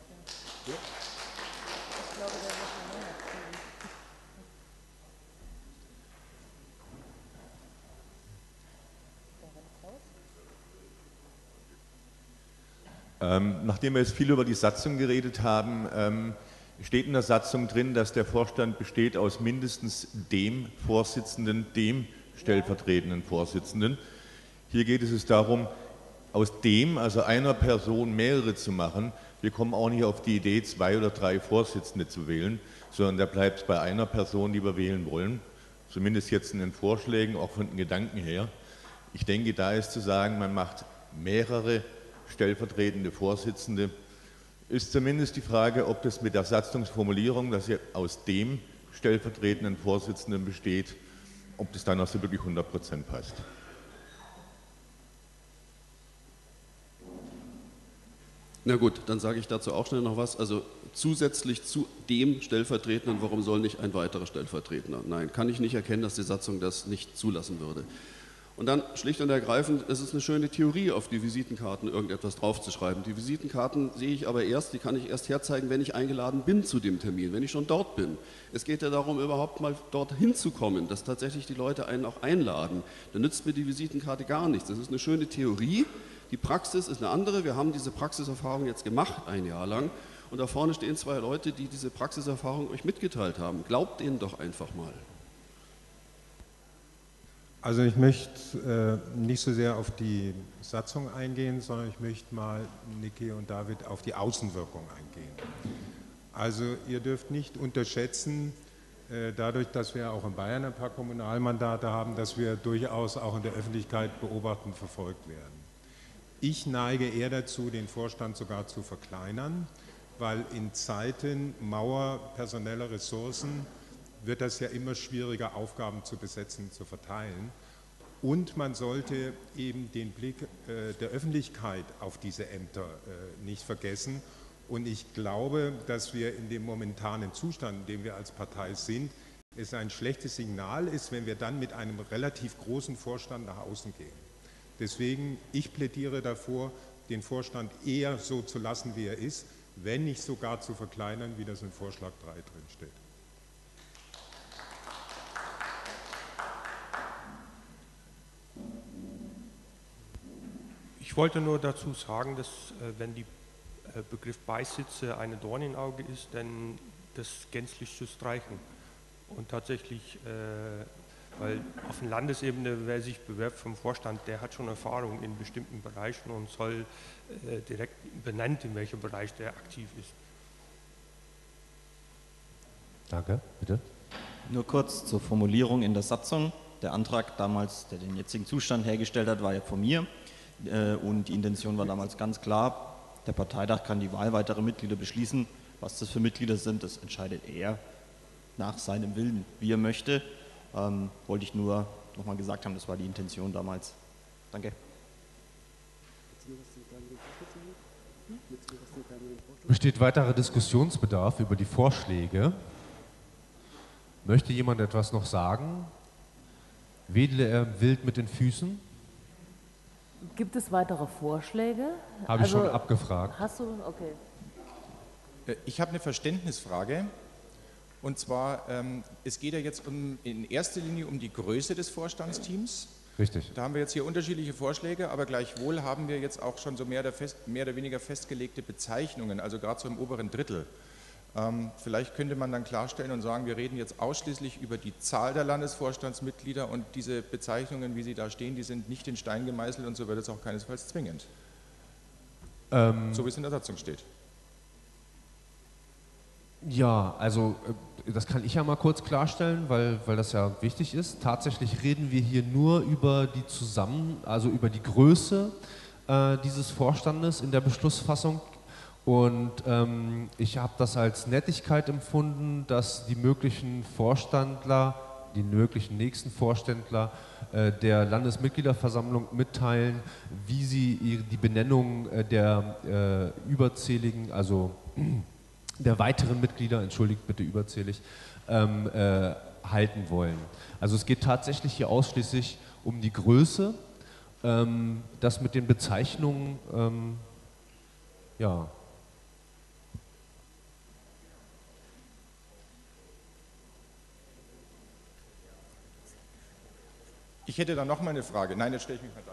Nachdem wir jetzt viel über die Satzung geredet haben, steht in der Satzung drin, dass der Vorstand besteht aus mindestens dem Vorsitzenden, dem stellvertretenden Vorsitzenden. Hier geht es darum, aus dem, also einer Person, mehrere zu machen. Wir kommen auch nicht auf die Idee, 2 oder 3 Vorsitzende zu wählen, sondern da bleibt es bei einer Person, die wir wählen wollen. Zumindest jetzt in den Vorschlägen, auch von den Gedanken her. Ich denke, da ist zu sagen, man macht mehrere stellvertretende Vorsitzende. Ist zumindest die Frage, ob das mit der Satzungsformulierung, dass er aus dem stellvertretenden Vorsitzenden besteht, ob das dann auch so wirklich 100% passt. Na gut, dann sage ich dazu auch schnell noch was. Also zusätzlich zu dem Stellvertretenden, warum soll nicht ein weiterer Stellvertretender? Nein, kann ich nicht erkennen, dass die Satzung das nicht zulassen würde. Und dann schlicht und ergreifend, es ist eine schöne Theorie, auf die Visitenkarten irgendetwas draufzuschreiben. Die Visitenkarten sehe ich aber erst, die kann ich erst herzeigen, wenn ich eingeladen bin zu dem Termin, wenn ich schon dort bin. Es geht ja darum, überhaupt mal dorthin zu kommen, dass tatsächlich die Leute einen auch einladen. Dann nützt mir die Visitenkarte gar nichts. Das ist eine schöne Theorie. Die Praxis ist eine andere. Wir haben diese Praxiserfahrung jetzt gemacht, ein Jahr lang. Und da vorne stehen 2 Leute, die diese Praxiserfahrung euch mitgeteilt haben. Glaubt ihnen doch einfach mal. Also ich möchte nicht so sehr auf die Satzung eingehen, sondern ich möchte mal, Niki und David, auf die Außenwirkung eingehen. Also ihr dürft nicht unterschätzen, dadurch, dass wir auch in Bayern ein paar Kommunalmandate haben, dass wir durchaus auch in der Öffentlichkeit beobachtend verfolgt werden. Ich neige eher dazu, den Vorstand sogar zu verkleinern, weil in Zeiten mauer personeller Ressourcen wird das ja immer schwieriger, Aufgaben zu besetzen, zu verteilen. Und man sollte eben den Blick der Öffentlichkeit auf diese Ämter nicht vergessen. Und ich glaube, dass wir in dem momentanen Zustand, in dem wir als Partei sind, es ein schlechtes Signal ist, wenn wir dann mit einem relativ großen Vorstand nach außen gehen. Deswegen, ich plädiere davor, den Vorstand eher so zu lassen, wie er ist, wenn nicht sogar zu verkleinern, wie das in Vorschlag 3 drin steht. Ich wollte nur dazu sagen, dass wenn der Begriff Beisitzer eine Dorn im Auge ist, dann das gänzlich zu streichen. Und tatsächlich, weil auf der Landesebene, wer sich bewirbt vom Vorstand, der hat schon Erfahrung in bestimmten Bereichen und soll direkt benannt, in welchem Bereich der aktiv ist. Danke, bitte. Nur kurz zur Formulierung in der Satzung. Der Antrag damals, der den jetzigen Zustand hergestellt hat, war ja von mir. Und die Intention war damals ganz klar, der Parteitag kann die Wahl weiterer Mitglieder beschließen. Was das für Mitglieder sind, das entscheidet er nach seinem Willen, wie er möchte. Wollte ich nur nochmal gesagt haben, das war die Intention damals. Danke. Besteht weiterer Diskussionsbedarf über die Vorschläge? Möchte jemand etwas noch sagen? Wedele er wild mit den Füßen? Gibt es weitere Vorschläge? Habe ich schon abgefragt. Hast du? Okay. Ich habe eine Verständnisfrage. Und zwar, es geht ja jetzt in erster Linie um die Größe des Vorstandsteams. Richtig. Da haben wir jetzt hier unterschiedliche Vorschläge, aber gleichwohl haben wir jetzt auch schon so mehr oder weniger festgelegte Bezeichnungen, also gerade so im oberen Drittel. Vielleicht könnte man dann klarstellen und sagen, wir reden jetzt ausschließlich über die Zahl der Landesvorstandsmitglieder und diese Bezeichnungen, wie sie da stehen, die sind nicht in Stein gemeißelt und so wird es auch keinesfalls zwingend. So wie es in der Satzung steht. Ja, also das kann ich ja mal kurz klarstellen, weil das ja wichtig ist. Tatsächlich reden wir hier nur über die über die Größe dieses Vorstandes in der Beschlussfassung. Und ich habe das als Nettigkeit empfunden, dass die möglichen Vorstandler, die möglichen nächsten Vorständler der Landesmitgliederversammlung mitteilen, wie sie die Benennung der überzähligen, also der weiteren Mitglieder, entschuldigt bitte überzählig, halten wollen. Also es geht tatsächlich hier ausschließlich um die Größe, das mit den Bezeichnungen, ja. Ich hätte da noch mal eine Frage. Nein, jetzt stelle ich mich mal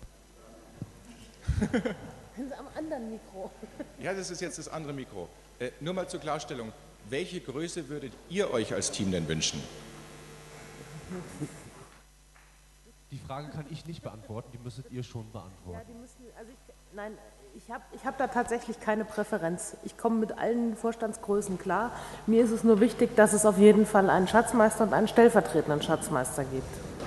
da. Am anderen Mikro. Ja, das ist jetzt das andere Mikro. Nur mal zur Klarstellung. Welche Größe würdet ihr euch als Team denn wünschen? Die Frage kann ich nicht beantworten, die müsstet ihr schon beantworten. Ja, ich habe da tatsächlich keine Präferenz. Ich komme mit allen Vorstandsgrößen klar. Mir ist es nur wichtig, dass es auf jeden Fall einen Schatzmeister und einen stellvertretenden Schatzmeister gibt.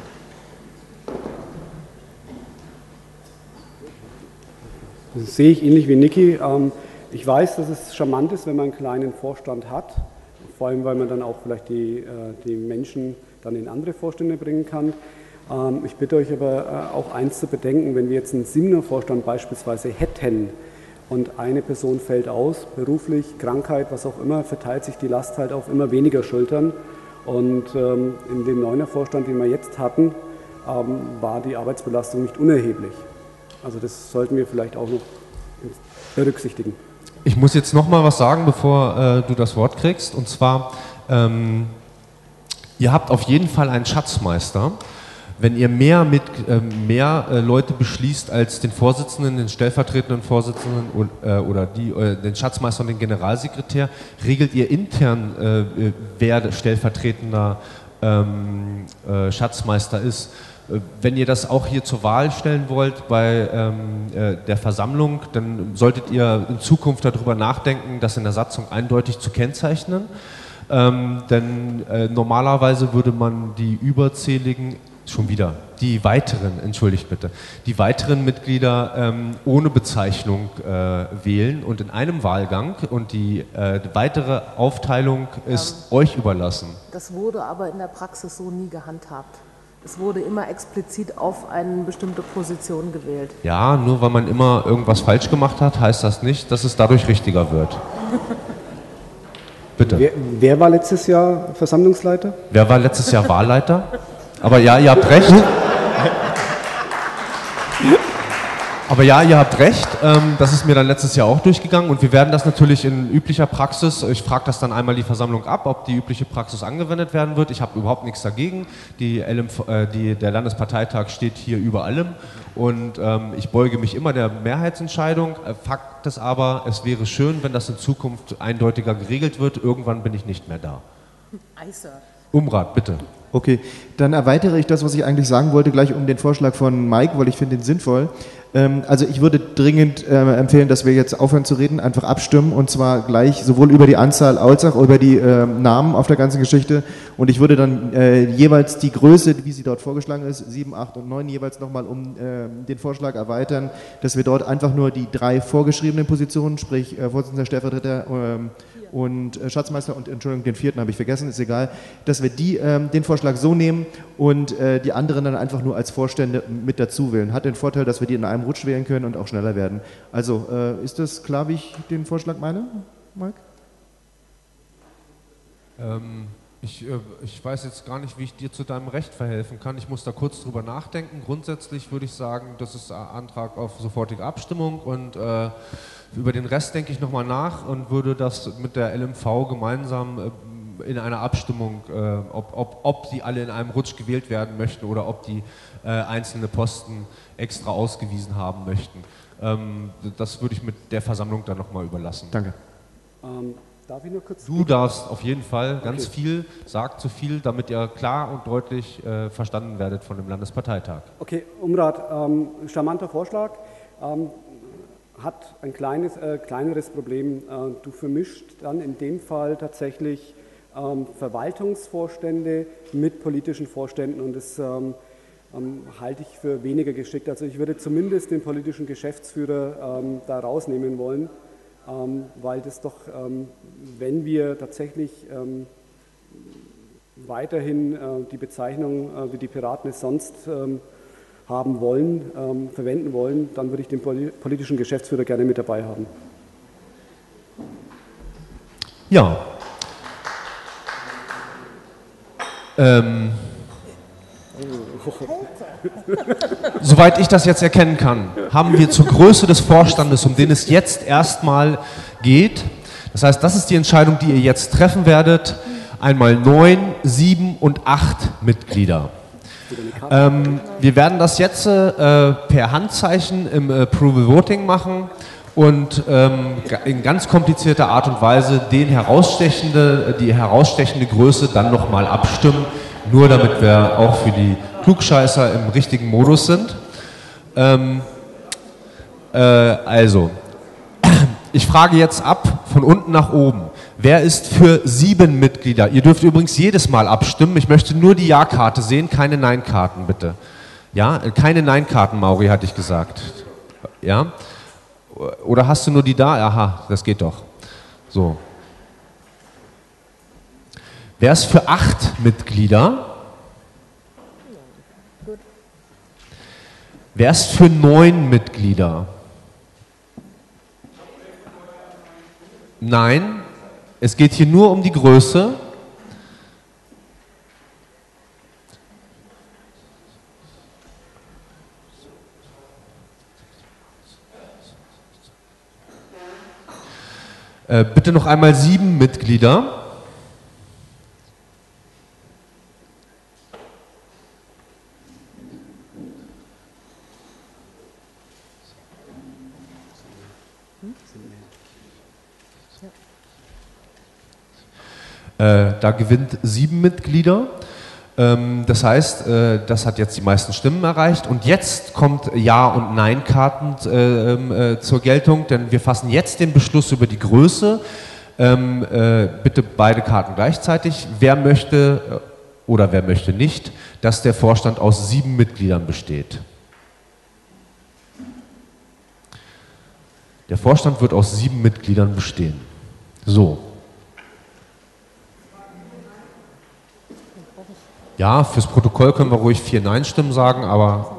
Das sehe ich ähnlich wie Niki. Ich weiß, dass es charmant ist, wenn man einen kleinen Vorstand hat, vor allem, weil man dann auch vielleicht die Menschen dann in andere Vorstände bringen kann. Ich bitte euch aber auch eins zu bedenken, wenn wir jetzt einen 7er Vorstand beispielsweise hätten und eine Person fällt aus, beruflich, Krankheit, was auch immer, verteilt sich die Last halt auf immer weniger Schultern. Und in dem 9er Vorstand, den wir jetzt hatten, war die Arbeitsbelastung nicht unerheblich. Also das sollten wir vielleicht auch noch berücksichtigen. Ich muss jetzt noch mal was sagen, bevor du das Wort kriegst. Und zwar, ihr habt auf jeden Fall einen Schatzmeister. Wenn ihr mehr Leute beschließt als den Vorsitzenden, den stellvertretenden Vorsitzenden oder den Schatzmeister und den Generalsekretär, regelt ihr intern, wer stellvertretender Schatzmeister ist. Wenn ihr das auch hier zur Wahl stellen wollt bei der Versammlung, dann solltet ihr in Zukunft darüber nachdenken, das in der Satzung eindeutig zu kennzeichnen. Denn normalerweise würde man die überzähligen, die weiteren Mitglieder ohne Bezeichnung wählen und in einem Wahlgang und die weitere Aufteilung ist euch überlassen. Das wurde aber in der Praxis so nie gehandhabt. Es wurde immer explizit auf eine bestimmte Position gewählt. Ja, nur weil man immer irgendwas falsch gemacht hat, heißt das nicht, dass es dadurch richtiger wird. Bitte. Wer war letztes Jahr Versammlungsleiter? Wer war letztes Jahr Wahlleiter? Aber ja, ihr habt recht. Aber ja, ihr habt recht, das ist mir dann letztes Jahr auch durchgegangen und wir werden das natürlich in üblicher Praxis, ich frage das dann einmal die Versammlung ab, ob die übliche Praxis angewendet werden wird. Ich habe überhaupt nichts dagegen, der Landesparteitag steht hier über allem und ich beuge mich immer der Mehrheitsentscheidung. Fakt ist aber, es wäre schön, wenn das in Zukunft eindeutiger geregelt wird, irgendwann bin ich nicht mehr da. Umrat, bitte. Okay, dann erweitere ich das, was ich eigentlich sagen wollte, gleich um den Vorschlag von Mike, weil ich finde ihn sinnvoll. Also ich würde dringend empfehlen, dass wir jetzt aufhören zu reden, einfach abstimmen und zwar gleich sowohl über die Anzahl als auch über die Namen auf der ganzen Geschichte und ich würde dann jeweils die Größe, wie sie dort vorgeschlagen ist, 7, 8 und 9 jeweils nochmal um den Vorschlag erweitern, dass wir dort einfach nur die 3 vorgeschriebenen Positionen, sprich Vorsitzender, Stellvertreter und Schatzmeister und Entschuldigung, den 4. habe ich vergessen, ist egal, dass wir den Vorschlag so nehmen und die anderen dann einfach nur als Vorstände mit dazu wählen. Hat den Vorteil, dass wir die in einem Rutsch wählen können und auch schneller werden. Also ist das klar, wie ich den Vorschlag meine, Mike? Ich weiß jetzt gar nicht, wie ich dir zu deinem Recht verhelfen kann. Ich muss da kurz drüber nachdenken. Grundsätzlich würde ich sagen, das ist ein Antrag auf sofortige Abstimmung und über den Rest denke ich nochmal nach und würde das mit der LMV gemeinsam in einer Abstimmung, ob die alle in einem Rutsch gewählt werden möchten oder ob die einzelne Posten extra ausgewiesen haben möchten. Das würde ich mit der Versammlung dann nochmal überlassen. Danke. Darf ich nur kurz? Du darfst auf jeden Fall ganz viel, sag zu viel, damit ihr klar und deutlich verstanden werdet von dem Landesparteitag. Okay, Umrat, charmanter Vorschlag. Hat ein kleineres Problem. Du vermischt dann in dem Fall tatsächlich Verwaltungsvorstände mit politischen Vorständen und das halte ich für weniger geschickt. Also ich würde zumindest den politischen Geschäftsführer da rausnehmen wollen, weil das doch, wenn wir tatsächlich weiterhin die Bezeichnung, wie die Piraten es sonst haben wollen, verwenden wollen, dann würde ich den politischen Geschäftsführer gerne mit dabei haben. Ja. Soweit ich das jetzt erkennen kann, haben wir zur Größe des Vorstandes, um den es jetzt erstmal geht, das heißt, das ist die Entscheidung, die ihr jetzt treffen werdet, einmal 9, 7 und 8 Mitglieder. Wir werden das jetzt per Handzeichen im Approval Voting machen und in ganz komplizierter Art und Weise die herausstechende Größe dann nochmal abstimmen, nur damit wir auch für die Klugscheißer im richtigen Modus sind. Also, ich frage jetzt ab, von unten nach oben. Wer ist für 7 Mitglieder? Ihr dürft übrigens jedes Mal abstimmen. Ich möchte nur die Ja-Karte sehen, keine Nein-Karten, bitte. Ja, keine Nein-Karten, Mauri, hatte ich gesagt. Ja? Oder hast du nur die da? Aha, das geht doch. So. Wer ist für 8 Mitglieder? Wer ist für 9 Mitglieder? Nein, es geht hier nur um die Größe. Bitte noch einmal 7 Mitglieder. Da gewinnt 7 Mitglieder. Das heißt, das hat jetzt die meisten Stimmen erreicht. Und jetzt kommt Ja- und Nein-Karten zur Geltung, denn wir fassen jetzt den Beschluss über die Größe. Bitte beide Karten gleichzeitig. Wer möchte oder wer möchte nicht, dass der Vorstand aus 7 Mitgliedern besteht? Der Vorstand wird aus 7 Mitgliedern bestehen. So. Ja, fürs Protokoll können wir ruhig 4 Nein-Stimmen sagen, aber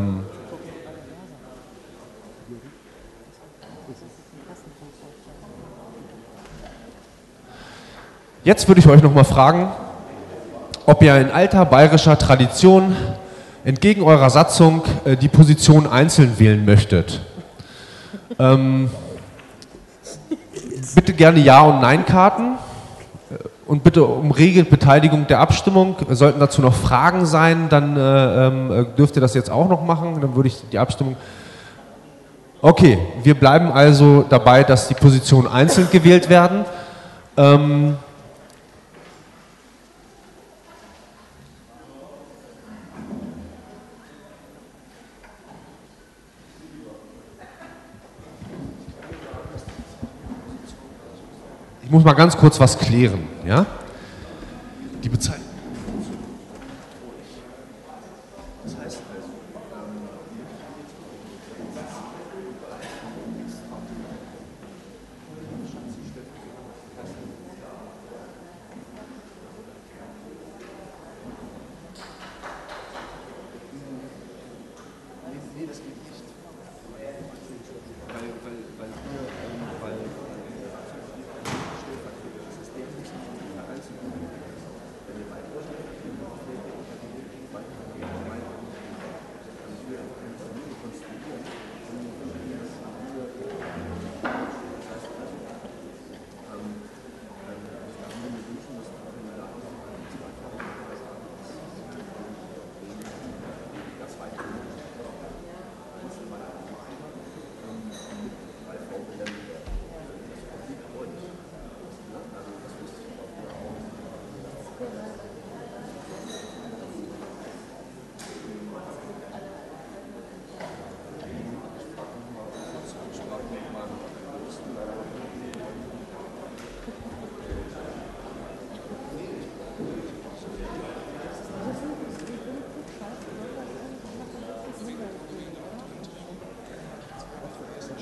jetzt würde ich euch noch mal fragen, ob ihr in alter bayerischer Tradition entgegen eurer Satzung die Position einzeln wählen möchtet. Bitte gerne Ja- und Nein-Karten. Und bitte um Regelbeteiligung der Abstimmung. Sollten dazu noch Fragen sein, dann dürft ihr das jetzt auch noch machen. Dann würde ich die Abstimmung... Okay, wir bleiben also dabei, dass die Positionen einzeln gewählt werden. Ich muss mal ganz kurz was klären. Ja? Die Bezeichnung. Das heißt also, nee, das geht nicht.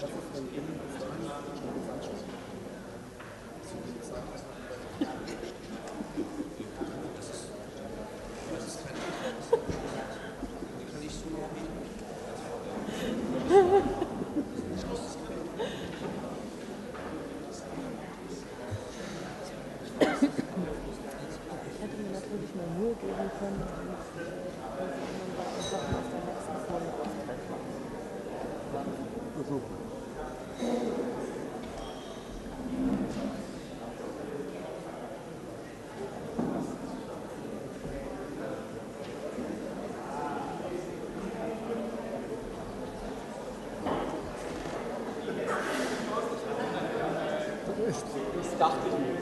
Das dachte ich mir.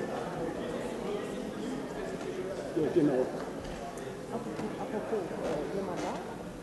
Ja, genau. Apropos, jemand da?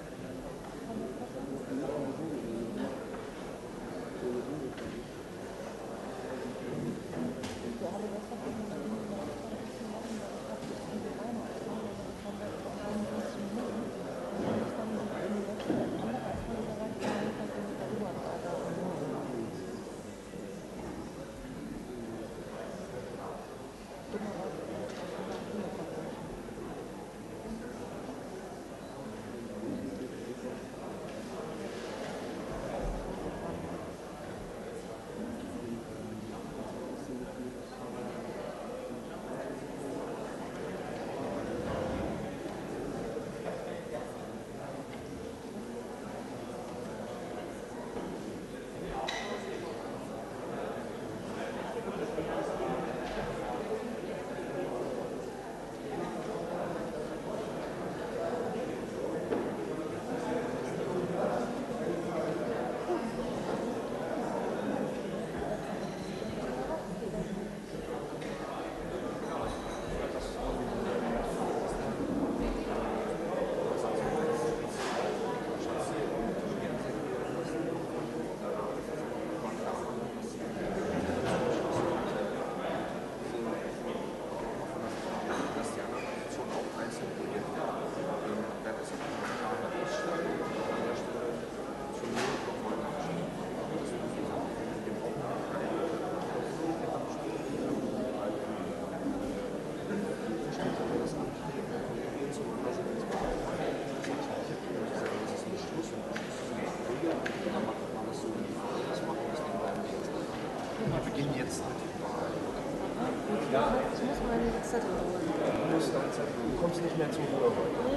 Du kommst nicht mehr zum Ruhe heute.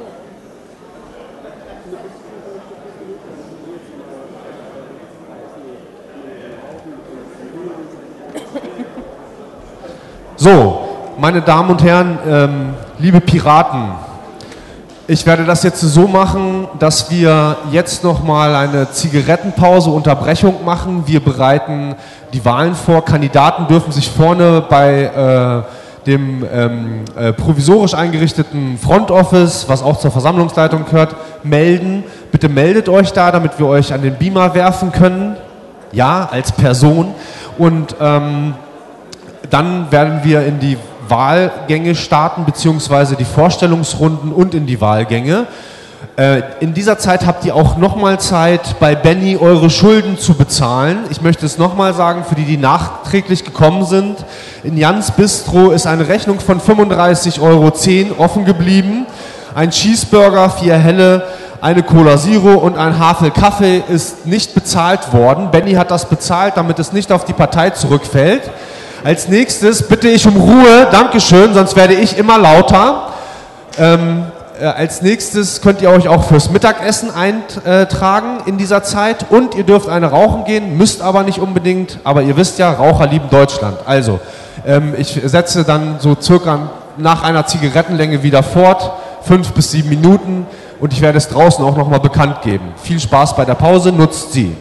So, meine Damen und Herren, liebe Piraten, ich werde das jetzt so machen, dass wir jetzt nochmal eine Zigarettenpause, Unterbrechung machen. Wir bereiten die Wahlen vor. Kandidaten dürfen sich vorne bei dem provisorisch eingerichteten Front Office, was auch zur Versammlungsleitung gehört, melden. Bitte meldet euch da, damit wir euch an den Beamer werfen können. Ja, als Person. Und dann werden wir in die Wahlgänge starten, beziehungsweise die Vorstellungsrunden und in die Wahlgänge. In dieser Zeit habt ihr auch nochmal Zeit, bei Benny eure Schulden zu bezahlen. Ich möchte es nochmal sagen, für die, die nachträglich gekommen sind. In Jans Bistro ist eine Rechnung von 35,10 € offen geblieben. Ein Cheeseburger, 4 helle, eine Cola Zero und ein Havel-Kaffee ist nicht bezahlt worden. Benny hat das bezahlt, damit es nicht auf die Partei zurückfällt. Als nächstes bitte ich um Ruhe, Dankeschön, sonst werde ich immer lauter. Als nächstes könnt ihr euch auch fürs Mittagessen eintragen in dieser Zeit und ihr dürft eine rauchen gehen, müsst aber nicht unbedingt, aber ihr wisst ja, Raucher lieben Deutschland. Also, ich setze dann so circa nach einer Zigarettenlänge wieder fort, 5 bis 7 Minuten und ich werde es draußen auch nochmal bekannt geben. Viel Spaß bei der Pause, nutzt sie.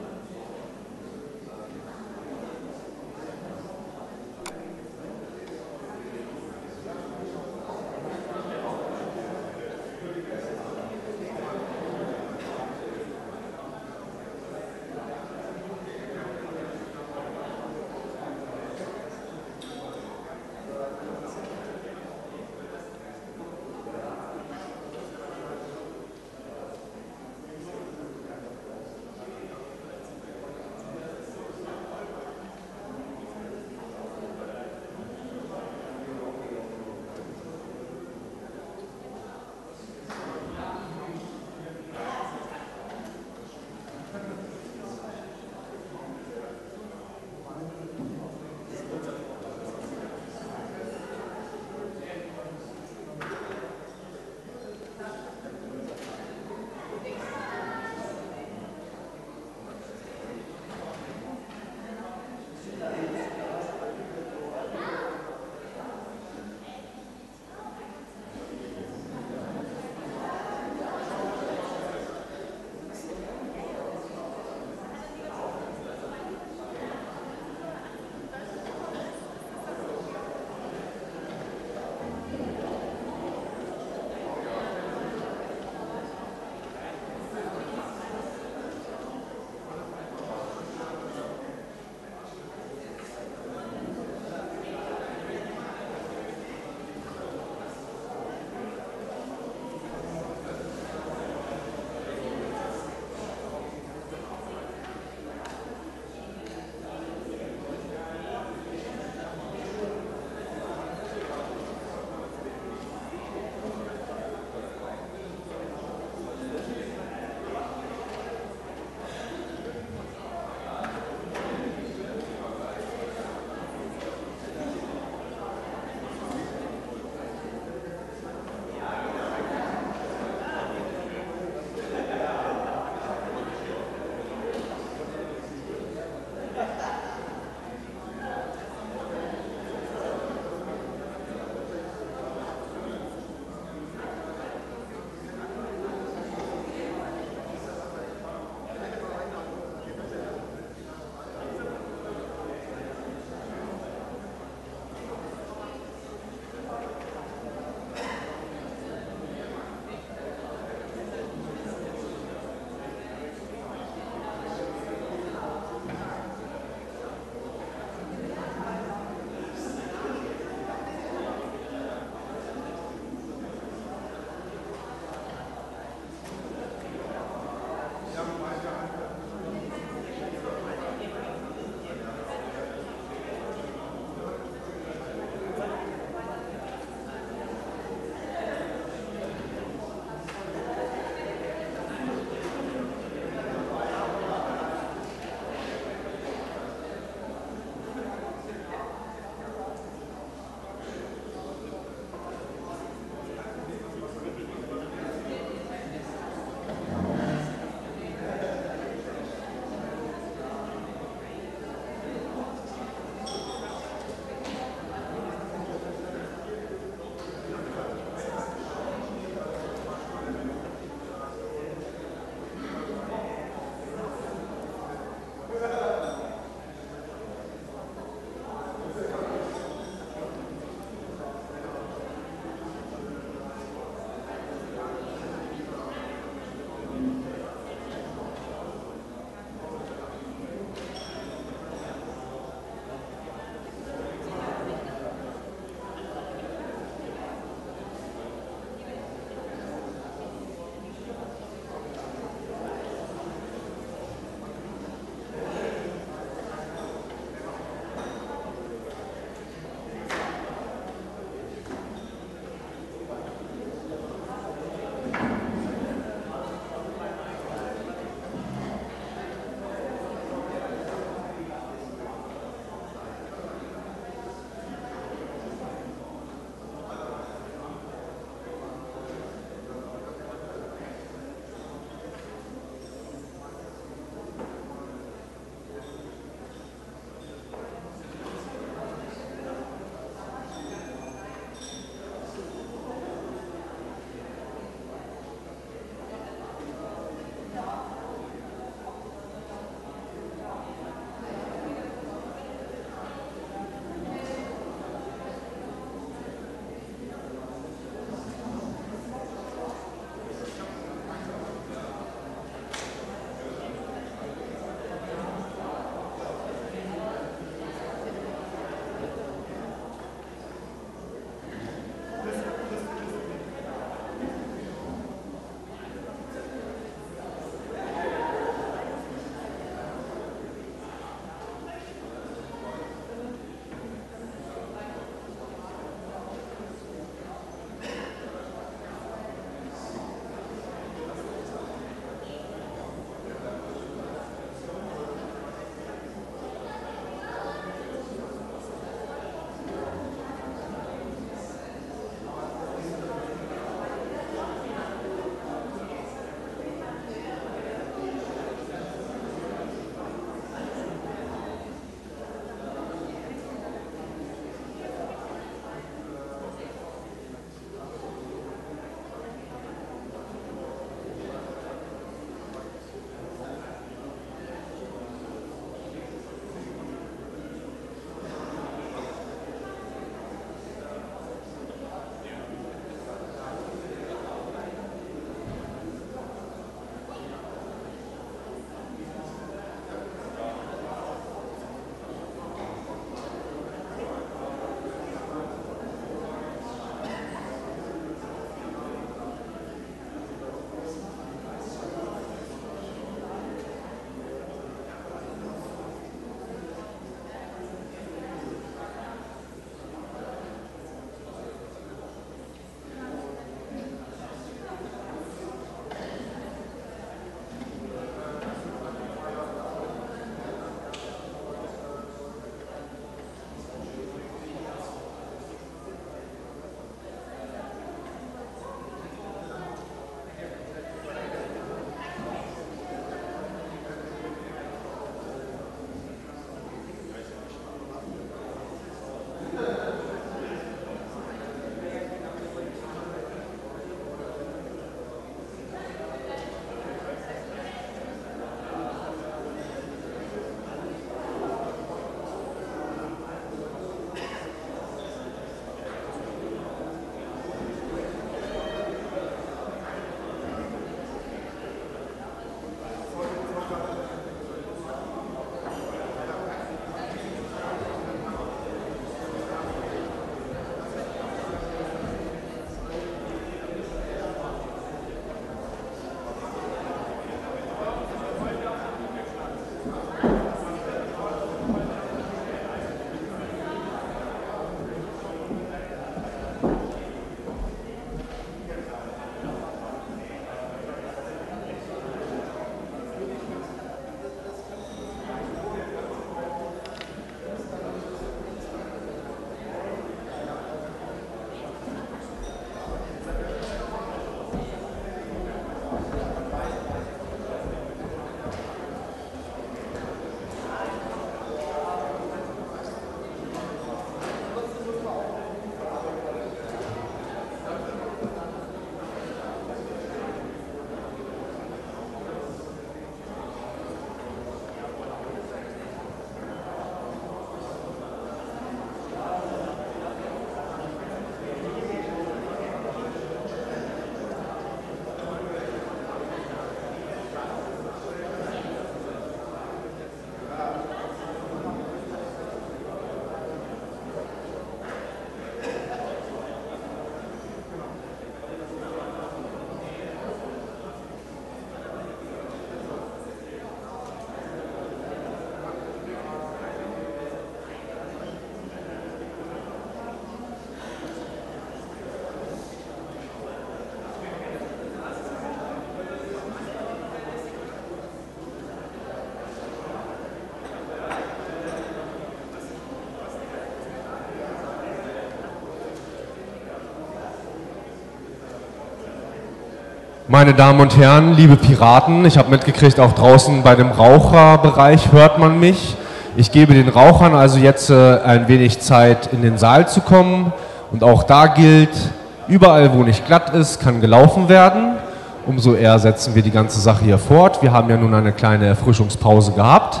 Meine Damen und Herren, liebe Piraten, ich habe mitgekriegt, auch draußen bei dem Raucherbereich hört man mich. Ich gebe den Rauchern also jetzt ein wenig Zeit, in den Saal zu kommen. Und auch da gilt, überall wo nicht glatt ist, kann gelaufen werden. Umso eher setzen wir die ganze Sache hier fort. Wir haben ja nun eine kleine Erfrischungspause gehabt.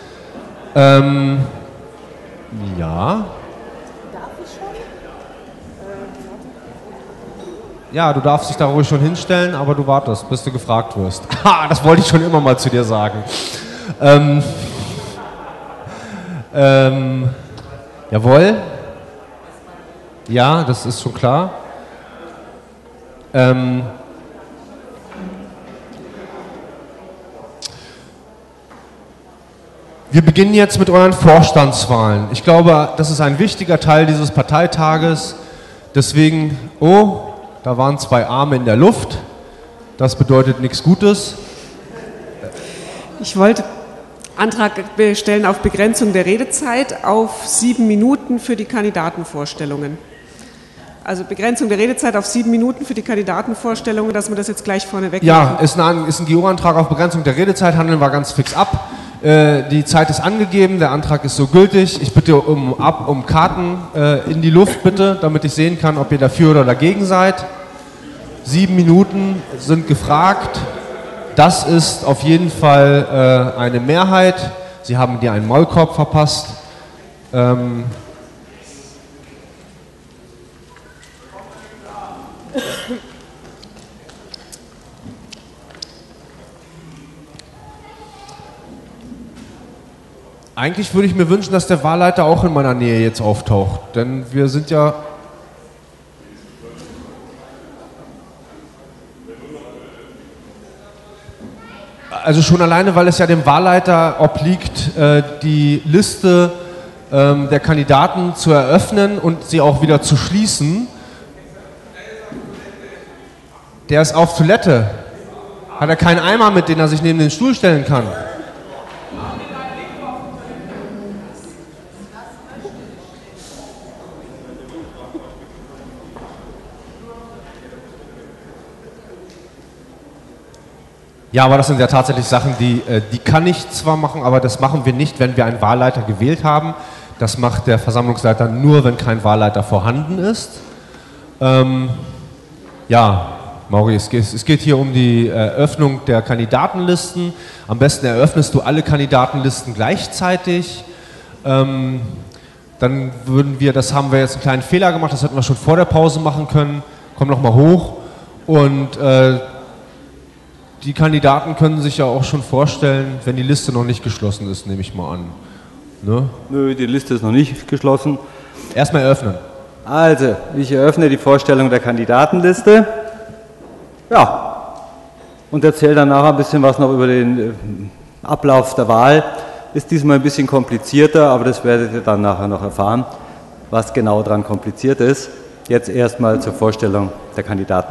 Ja. Ja, du darfst dich da ruhig schon hinstellen, aber du wartest, bis du gefragt wirst. Das wollte ich schon immer mal zu dir sagen. Jawohl. Ja, das ist schon klar. Wir beginnen jetzt mit euren Vorstandswahlen. Ich glaube, das ist ein wichtiger Teil dieses Parteitages. Deswegen, oh, da waren 2 Arme in der Luft. Das bedeutet nichts Gutes. Ich wollte Antrag stellen auf Begrenzung der Redezeit auf 7 Minuten für die Kandidatenvorstellungen. Also Begrenzung der Redezeit auf 7 Minuten für die Kandidatenvorstellungen, dass wir das jetzt gleich vorneweg machen. Ja, ist ein GO-Antrag auf Begrenzung der Redezeit, handeln wir ganz fix ab. Die Zeit ist angegeben, der Antrag ist so gültig. Ich bitte um Karten in die Luft bitte, damit ich sehen kann, ob ihr dafür oder dagegen seid. 7 Minuten sind gefragt. Das ist auf jeden Fall eine Mehrheit. Sie haben dir einen Maulkorb verpasst. Eigentlich würde ich mir wünschen, dass der Wahlleiter auch in meiner Nähe jetzt auftaucht, denn wir sind ja... Also schon alleine, weil es ja dem Wahlleiter obliegt, die Liste der Kandidaten zu eröffnen und sie auch wieder zu schließen. Der ist auf Toilette. Hat er keinen Eimer, mit dem er sich neben den Stuhl stellen kann? Ja, aber das sind ja tatsächlich Sachen, die kann ich zwar machen, aber das machen wir nicht, wenn wir einen Wahlleiter gewählt haben. Das macht der Versammlungsleiter nur, wenn kein Wahlleiter vorhanden ist. Ja, Mauri, es geht hier um die Eröffnung der Kandidatenlisten. Am besten eröffnest du alle Kandidatenlisten gleichzeitig. Dann würden wir, das haben wir jetzt einen kleinen Fehler gemacht, das hätten wir schon vor der Pause machen können. Komm noch mal hoch und die Kandidaten können sich ja auch schon vorstellen, wenn die Liste noch nicht geschlossen ist, nehme ich mal an. Ne? Nö, die Liste ist noch nicht geschlossen. Erstmal eröffnen. Also, ich eröffne die Vorstellung der Kandidatenliste. Ja, und erzähle dann nachher ein bisschen was noch über den Ablauf der Wahl. Ist diesmal ein bisschen komplizierter, aber das werdet ihr dann nachher noch erfahren, was genau daran kompliziert ist. Jetzt erstmal zur Vorstellung der Kandidaten.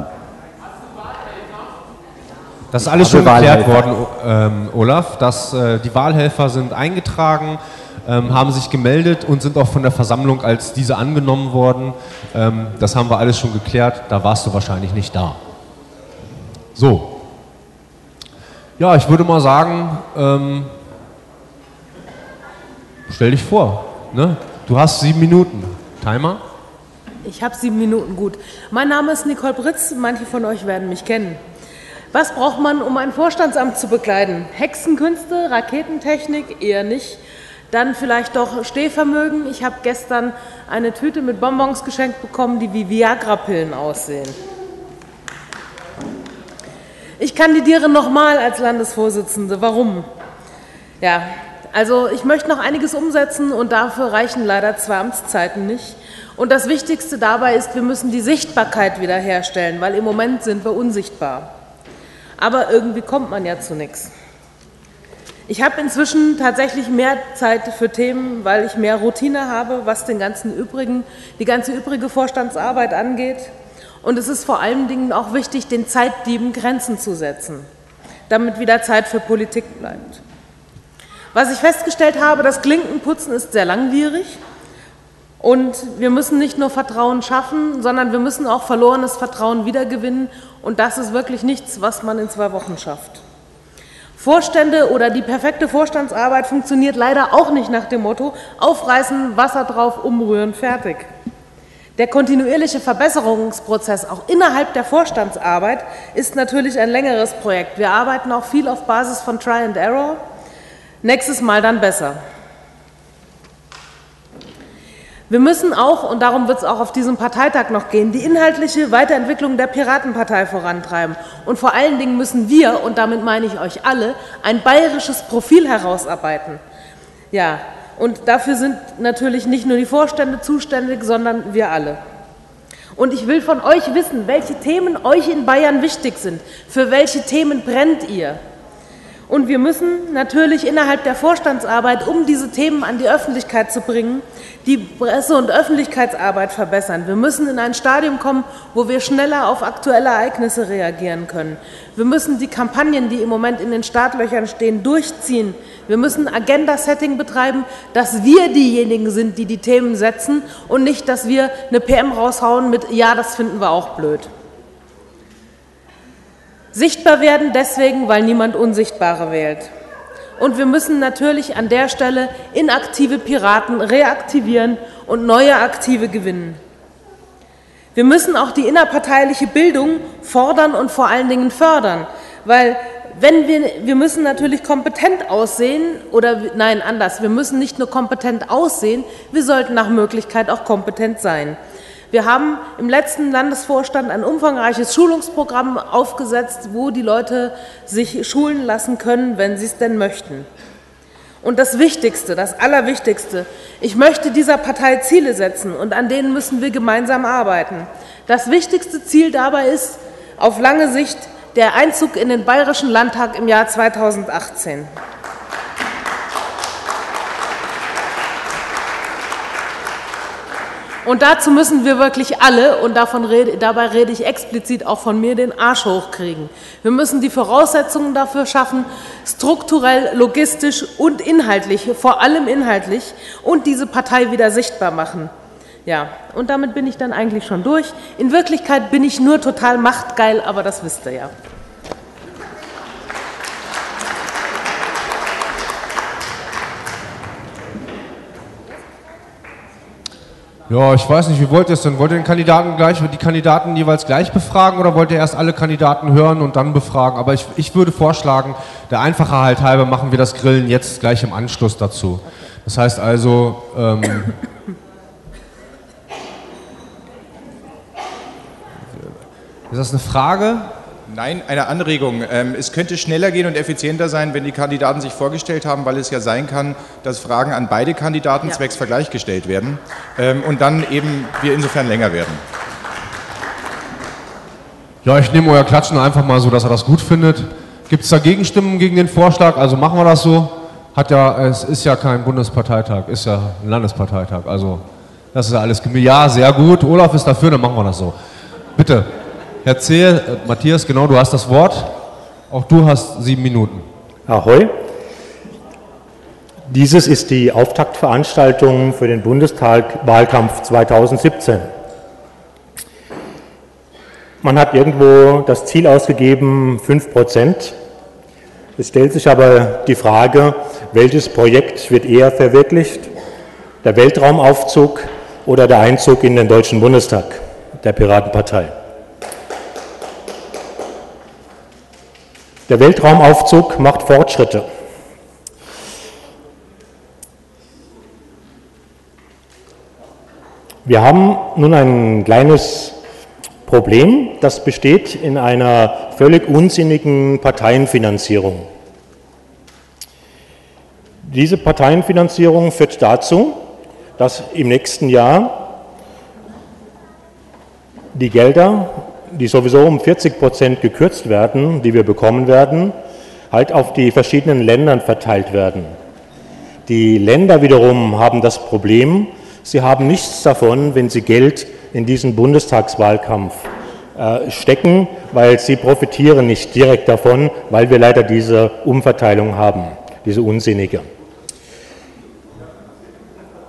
Das ist alles schon geklärt worden, Olaf. Die Wahlhelfer sind eingetragen, haben sich gemeldet und sind auch von der Versammlung als diese angenommen worden. Das haben wir alles schon geklärt, da warst du wahrscheinlich nicht da. So. Ja, ich würde mal sagen, stell dich vor. Ne? Du hast 7 Minuten. Timer? Ich habe 7 Minuten, gut. Mein Name ist Nicole Britz, manche von euch werden mich kennen. Was braucht man, um ein Vorstandsamt zu bekleiden? Hexenkünste, Raketentechnik, eher nicht. Dann vielleicht doch Stehvermögen. Ich habe gestern eine Tüte mit Bonbons geschenkt bekommen, die wie Viagra-Pillen aussehen. Ich kandidiere nochmal als Landesvorsitzende. Warum? Ja, also ich möchte noch einiges umsetzen und dafür reichen leider 2 Amtszeiten nicht. Und das Wichtigste dabei ist, wir müssen die Sichtbarkeit wiederherstellen, weil im Moment sind wir unsichtbar. Aber irgendwie kommt man ja zu nichts. Ich habe inzwischen tatsächlich mehr Zeit für Themen, weil ich mehr Routine habe, was die ganze übrige Vorstandsarbeit angeht. Und es ist vor allen Dingen auch wichtig, den Zeitdieben Grenzen zu setzen, damit wieder Zeit für Politik bleibt. Was ich festgestellt habe, das Klinkenputzen ist sehr langwierig. Und wir müssen nicht nur Vertrauen schaffen, sondern wir müssen auch verlorenes Vertrauen wiedergewinnen. Und das ist wirklich nichts, was man in 2 Wochen schafft. Vorstände oder die perfekte Vorstandsarbeit funktioniert leider auch nicht nach dem Motto: aufreißen, Wasser drauf, umrühren, fertig. Der kontinuierliche Verbesserungsprozess auch innerhalb der Vorstandsarbeit ist natürlich ein längeres Projekt. Wir arbeiten auch viel auf Basis von Try and Error. Nächstes Mal dann besser. Wir müssen auch, und darum wird es auch auf diesem Parteitag noch gehen, die inhaltliche Weiterentwicklung der Piratenpartei vorantreiben. Und vor allen Dingen müssen wir, und damit meine ich euch alle, ein bayerisches Profil herausarbeiten. Ja, und dafür sind natürlich nicht nur die Vorstände zuständig, sondern wir alle. Und ich will von euch wissen, welche Themen euch in Bayern wichtig sind. Für welche Themen brennt ihr? Und wir müssen natürlich innerhalb der Vorstandsarbeit, um diese Themen an die Öffentlichkeit zu bringen, die Presse- und Öffentlichkeitsarbeit verbessern. Wir müssen in ein Stadium kommen, wo wir schneller auf aktuelle Ereignisse reagieren können. Wir müssen die Kampagnen, die im Moment in den Startlöchern stehen, durchziehen. Wir müssen Agenda-Setting betreiben, dass wir diejenigen sind, die die Themen setzen und nicht, dass wir eine PM raushauen mit „Ja, das finden wir auch blöd". Sichtbar werden deswegen, weil niemand Unsichtbare wählt. Und wir müssen natürlich an der Stelle inaktive Piraten reaktivieren und neue Aktive gewinnen. Wir müssen auch die innerparteiliche Bildung fordern und vor allen Dingen fördern, weil wir müssen natürlich kompetent aussehen, oder nein, anders, wir müssen nicht nur kompetent aussehen, wir sollten nach Möglichkeit auch kompetent sein. Wir haben im letzten Landesvorstand ein umfangreiches Schulungsprogramm aufgesetzt, wo die Leute sich schulen lassen können, wenn sie es denn möchten. Und das Wichtigste, das Allerwichtigste: Ich möchte dieser Partei Ziele setzen, und an denen müssen wir gemeinsam arbeiten. Das wichtigste Ziel dabei ist auf lange Sicht der Einzug in den Bayerischen Landtag im Jahr 2018. Und dazu müssen wir wirklich alle, und dabei rede ich explizit auch von mir, den Arsch hochkriegen. Wir müssen die Voraussetzungen dafür schaffen, strukturell, logistisch und inhaltlich, vor allem inhaltlich, und diese Partei wieder sichtbar machen. Ja, und damit bin ich dann eigentlich schon durch. In Wirklichkeit bin ich nur total machtgeil, aber das wisst ihr ja. Ja, ich weiß nicht, wie wollt ihr es denn? Wollt ihr die Kandidaten jeweils gleich befragen, oder wollt ihr erst alle Kandidaten hören und dann befragen? Aber ich würde vorschlagen, der Einfachheit halber machen wir das Grillen jetzt gleich im Anschluss dazu. Das heißt also, ist das eine Frage? Nein, eine Anregung. Es könnte schneller gehen und effizienter sein, wenn die Kandidaten sich vorgestellt haben, weil es ja sein kann, dass Fragen an beide Kandidaten zwecks Vergleich gestellt werden und dann eben wir insofern länger werden. Ja, ich nehme euer Klatschen einfach mal so, dass er das gut findet. Gibt es da Gegenstimmen gegen den Vorschlag? Also machen wir das so. Es ist ja kein Bundesparteitag, ist ja ein Landesparteitag. Also das ist ja alles. Ja, sehr gut. Olaf ist dafür, dann machen wir das so. Bitte. Herr Zehe, Matthias, genau, du hast das Wort. Auch du hast 7 Minuten. Ahoi. Dieses ist die Auftaktveranstaltung für den Bundestagswahlkampf 2017. Man hat irgendwo das Ziel ausgegeben, 5%. Es stellt sich aber die Frage, welches Projekt wird eher verwirklicht? Der Weltraumaufzug oder der Einzug in den Deutschen Bundestag der Piratenpartei? Der Weltraumaufzug macht Fortschritte. Wir haben nun ein kleines Problem, das besteht in einer völlig unsinnigen Parteienfinanzierung. Diese Parteienfinanzierung führt dazu, dass im nächsten Jahr die Gelder, die sowieso um 40% gekürzt werden, die wir bekommen werden, halt auf die verschiedenen Ländern verteilt werden. Die Länder wiederum haben das Problem, sie haben nichts davon, wenn sie Geld in diesen Bundestagswahlkampf stecken, weil sie profitieren nicht direkt davon, weil wir leider diese Umverteilung haben, diese unsinnige.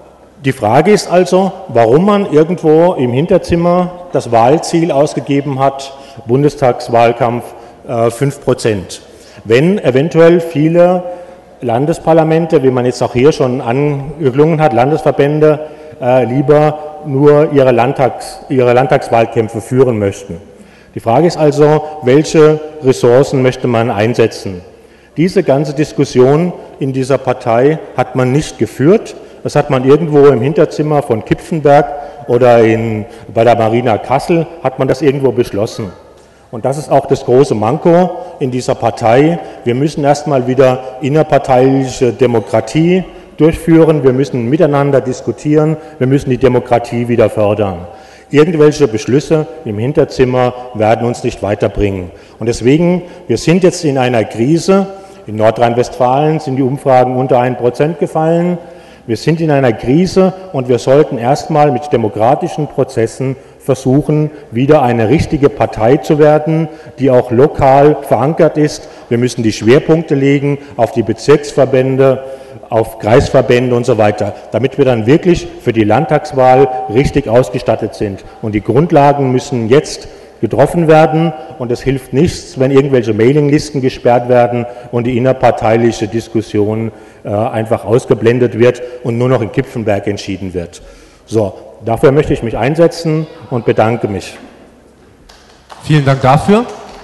Die Frage ist also, warum man irgendwo im Hinterzimmer das Wahlziel ausgegeben hat, Bundestagswahlkampf 5%. Wenn eventuell viele Landesparlamente, wie man jetzt auch hier schon angeklungen hat, Landesverbände, lieber nur ihre Landtagswahlkämpfe führen möchten. Die Frage ist also, welche Ressourcen möchte man einsetzen? Diese ganze Diskussion in dieser Partei hat man nicht geführt. Das hat man irgendwo im Hinterzimmer von Kipfenberg oder bei der Marina Kassel hat man das irgendwo beschlossen. Und das ist auch das große Manko in dieser Partei. Wir müssen erstmal wieder innerparteiliche Demokratie durchführen. Wir müssen miteinander diskutieren. Wir müssen die Demokratie wieder fördern. Irgendwelche Beschlüsse im Hinterzimmer werden uns nicht weiterbringen. Und deswegen, wir sind jetzt in einer Krise. In Nordrhein-Westfalen sind die Umfragen unter 1% gefallen. Wir sind in einer Krise und wir sollten erstmal mit demokratischen Prozessen versuchen, wieder eine richtige Partei zu werden, die auch lokal verankert ist. Wir müssen die Schwerpunkte legen auf die Bezirksverbände, auf Kreisverbände und so weiter, damit wir dann wirklich für die Landtagswahl richtig ausgestattet sind. Und die Grundlagen müssen jetzt getroffen werden und es hilft nichts, wenn irgendwelche Mailinglisten gesperrt werden und die innerparteiliche Diskussion einfach ausgeblendet wird und nur noch in Kipfenberg entschieden wird. So, dafür möchte ich mich einsetzen und bedanke mich. Vielen Dank dafür.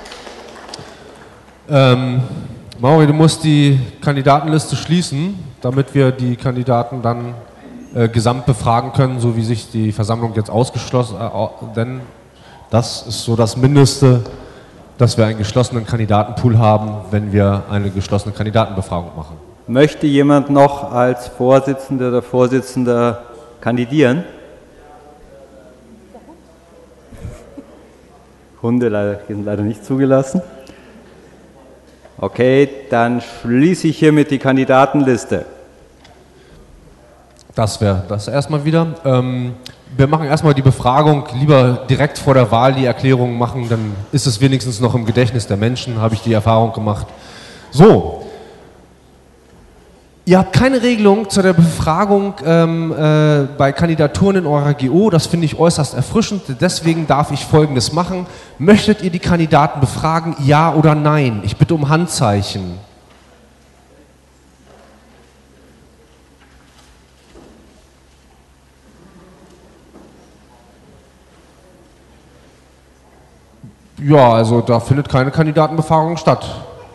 Mauri, du musst die Kandidatenliste schließen, damit wir die Kandidaten dann gesamt befragen können, so wie sich die Versammlung jetzt ausgeschlossen denn das ist so das Mindeste, dass wir einen geschlossenen Kandidatenpool haben, wenn wir eine geschlossene Kandidatenbefragung machen. Möchte jemand noch als Vorsitzender oder Vorsitzender kandidieren? Hunde sind leider nicht zugelassen. Okay, dann schließe ich hiermit die Kandidatenliste. Das wäre das erstmal wieder. Wir machen erstmal die Befragung, lieber direkt vor der Wahl die Erklärung machen, dann ist es wenigstens noch im Gedächtnis der Menschen, habe ich die Erfahrung gemacht. So, ihr habt keine Regelung zu der Befragung bei Kandidaturen in eurer GO, das finde ich äußerst erfrischend, deswegen darf ich Folgendes machen. Möchtet ihr die Kandidaten befragen, ja oder nein? Ich bitte um Handzeichen. Ja, also da findet keine Kandidatenbefragung statt.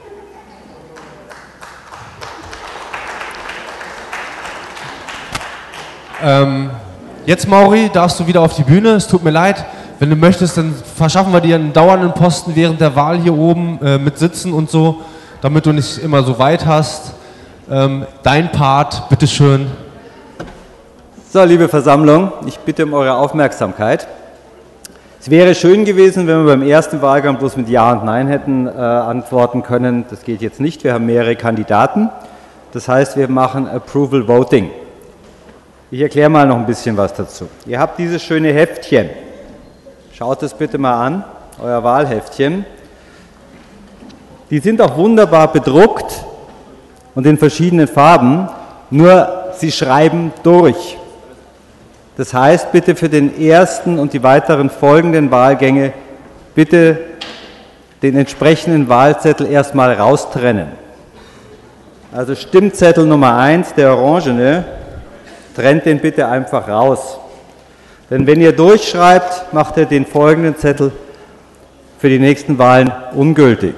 Jetzt, Mauri, darfst du wieder auf die Bühne. Es tut mir leid. Wenn du möchtest, dann verschaffen wir dir einen dauernden Posten während der Wahl hier oben mit Sitzen und so, damit du nicht immer so weit hast. Dein Part, bitteschön. So, liebe Versammlung, ich bitte um eure Aufmerksamkeit. Es wäre schön gewesen, wenn wir beim ersten Wahlgang bloß mit Ja und Nein hätten antworten können. Das geht jetzt nicht. Wir haben mehrere Kandidaten. Das heißt, wir machen Approval Voting. Ich erkläre mal noch ein bisschen was dazu. Ihr habt dieses schöne Heftchen. Schaut es bitte mal an, euer Wahlheftchen. Die sind auch wunderbar bedruckt und in verschiedenen Farben, nur sie schreiben durch. Das heißt, bitte für den ersten und die weiteren folgenden Wahlgänge bitte den entsprechenden Wahlzettel erstmal raustrennen. Also Stimmzettel Nummer 1, der orangene, trennt den bitte einfach raus. Denn wenn ihr durchschreibt, macht ihr den folgenden Zettel für die nächsten Wahlen ungültig.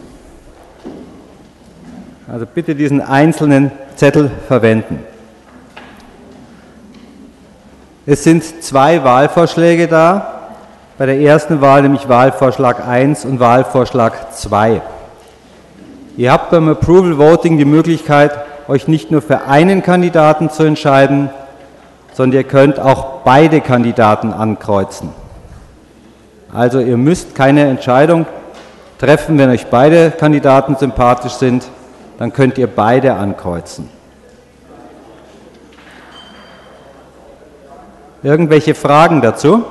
Also bitte diesen einzelnen Zettel verwenden. Es sind 2 Wahlvorschläge da, bei der ersten Wahl nämlich Wahlvorschlag 1 und Wahlvorschlag 2. Ihr habt beim Approval Voting die Möglichkeit, euch nicht nur für einen Kandidaten zu entscheiden, sondern ihr könnt auch beide Kandidaten ankreuzen. Also ihr müsst keine Entscheidung treffen, wenn euch beide Kandidaten sympathisch sind, dann könnt ihr beide ankreuzen. Irgendwelche Fragen dazu?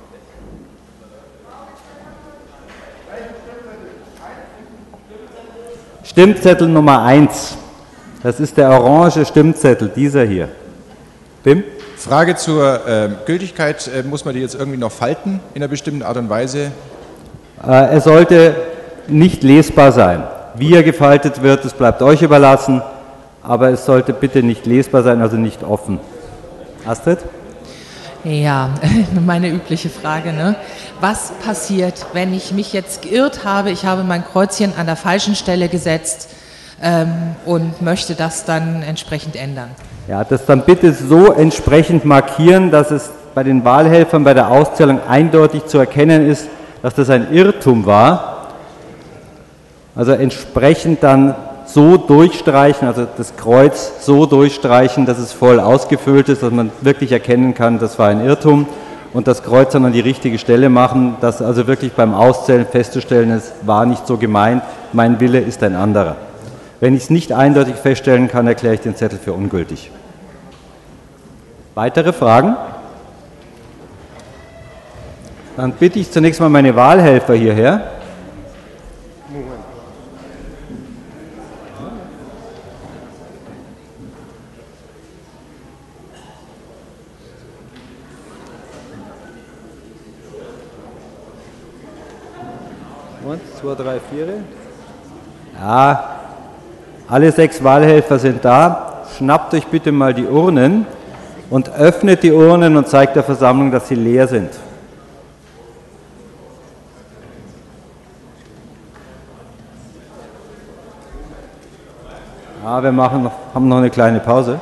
Stimmzettel Nummer 1. Das ist der orange Stimmzettel, dieser hier. Bim? Frage zur Gültigkeit. Muss man die jetzt irgendwie noch falten in einer bestimmten Art und Weise? Er sollte nicht lesbar sein. Wie er gefaltet wird, das bleibt euch überlassen, aber es sollte bitte nicht lesbar sein, also nicht offen. Astrid? Ja, meine übliche Frage, ne? Was passiert, wenn ich mich jetzt geirrt habe, ich habe mein Kreuzchen an der falschen Stelle gesetzt und möchte das dann entsprechend ändern? Ja, das dann bitte so entsprechend markieren, dass es bei den Wahlhelfern bei der Auszählung eindeutig zu erkennen ist, dass das ein Irrtum war. Also entsprechend dann so durchstreichen, also das Kreuz so durchstreichen, dass es voll ausgefüllt ist, dass man wirklich erkennen kann, das war ein Irrtum, und das Kreuz dann an die richtige Stelle machen, dass also wirklich beim Auszählen festzustellen ist, war nicht so gemeint, mein Wille ist ein anderer. Wenn ich es nicht eindeutig feststellen kann, erkläre ich den Zettel für ungültig. Weitere Fragen? Dann bitte ich zunächst mal meine Wahlhelfer hierher. Und 2, 3, 4. Ja, alle 6 Wahlhelfer sind da. Schnappt euch bitte mal die Urnen und öffnet die Urnen und zeigt der Versammlung, dass sie leer sind. Ja, wir haben noch eine kleine Pause.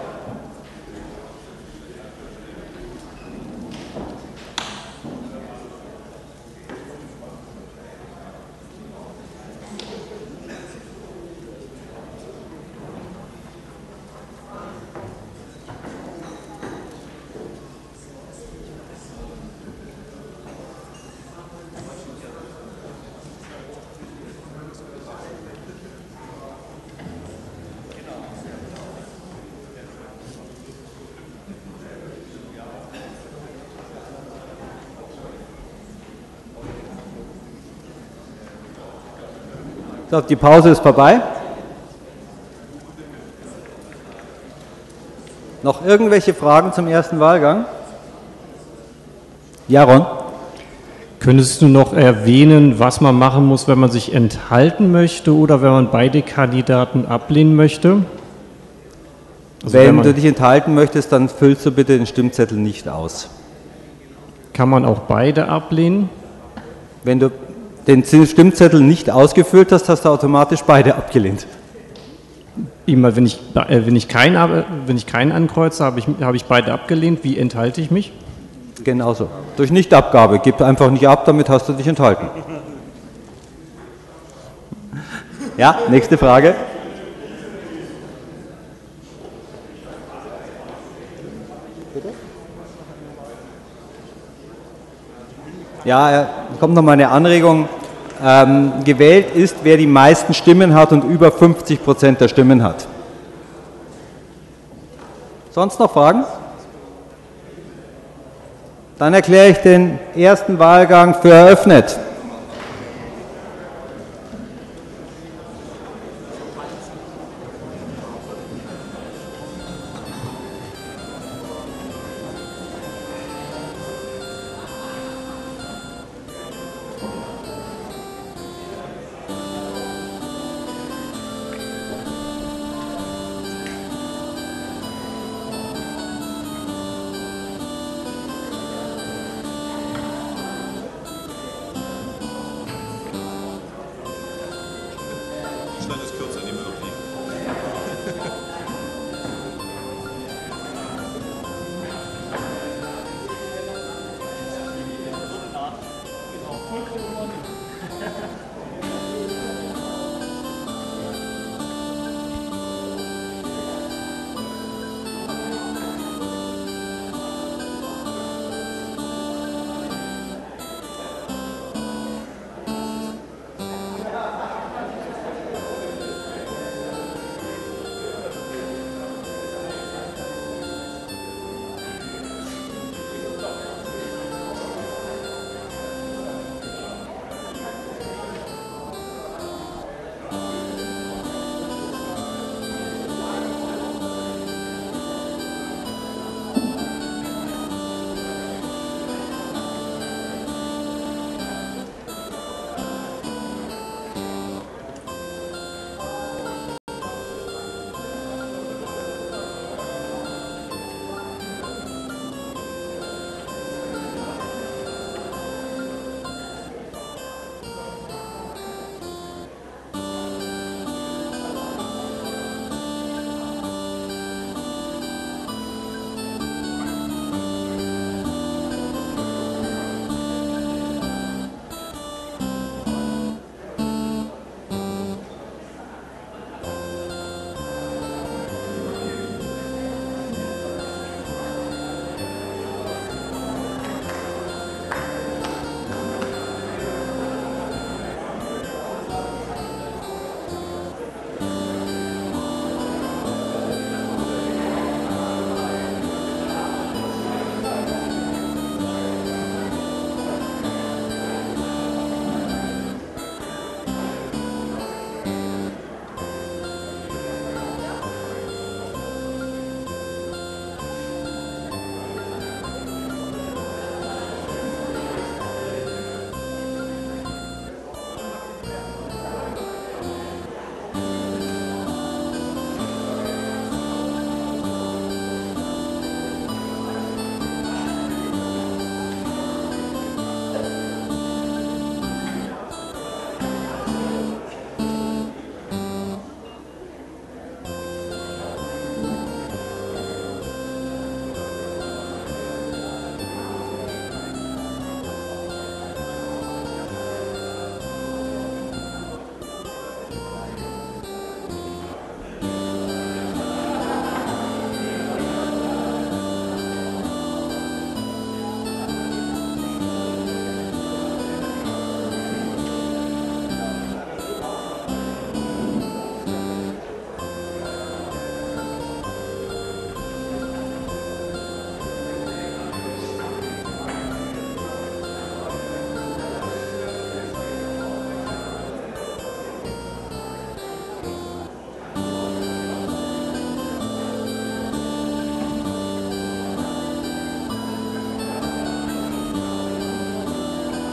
So, die Pause ist vorbei. Noch irgendwelche Fragen zum ersten Wahlgang? Jaron? Könntest du noch erwähnen, was man machen muss, wenn man sich enthalten möchte oder wenn man beide Kandidaten ablehnen möchte? Also wenn du dich enthalten möchtest, dann füllst du bitte den Stimmzettel nicht aus. Kann man auch beide ablehnen? Wenn du den Stimmzettel nicht ausgefüllt hast, hast du automatisch beide abgelehnt. Immer, wenn ich keinen ankreuze, habe ich beide abgelehnt. Wie enthalte ich mich? Genauso. Durch Nichtabgabe. Gib einfach nicht ab, damit hast du dich enthalten. Ja, nächste Frage. Ja, kommt noch mal eine Anregung. Gewählt ist, wer die meisten Stimmen hat und über 50% der Stimmen hat. Sonst noch Fragen? Dann erkläre ich den ersten Wahlgang für eröffnet.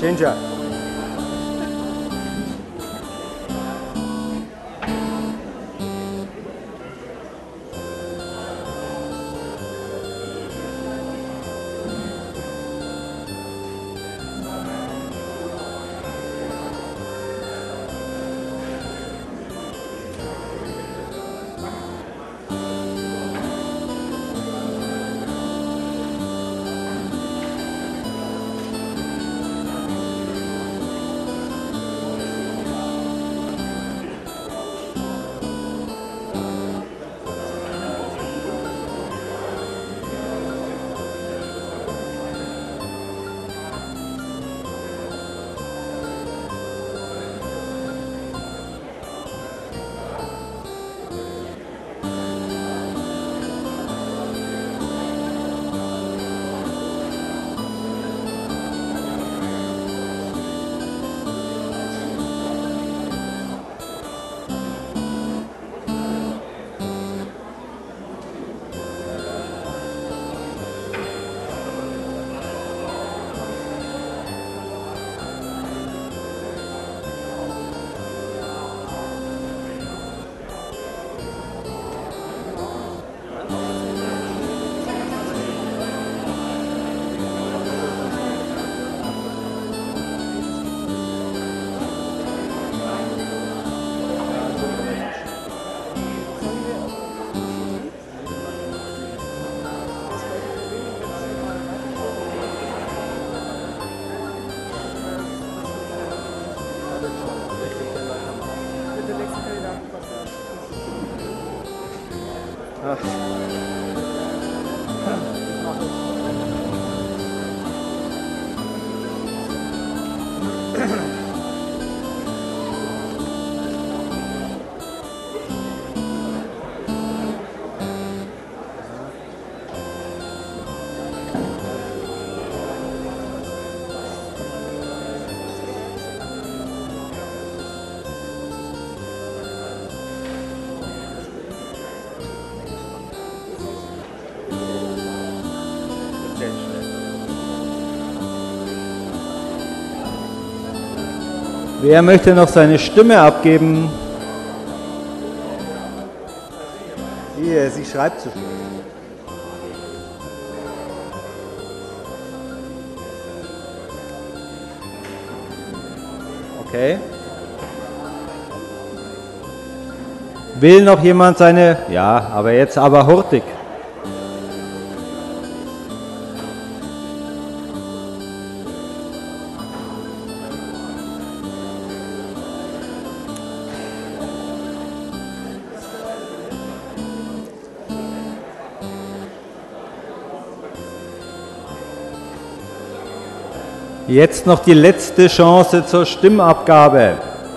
Ginger. Wer möchte noch seine Stimme abgeben? Sie schreibt zu viel. Okay. Will noch jemand seine... Ja, aber jetzt aber hurtig. Jetzt noch die letzte Chance zur Stimmabgabe.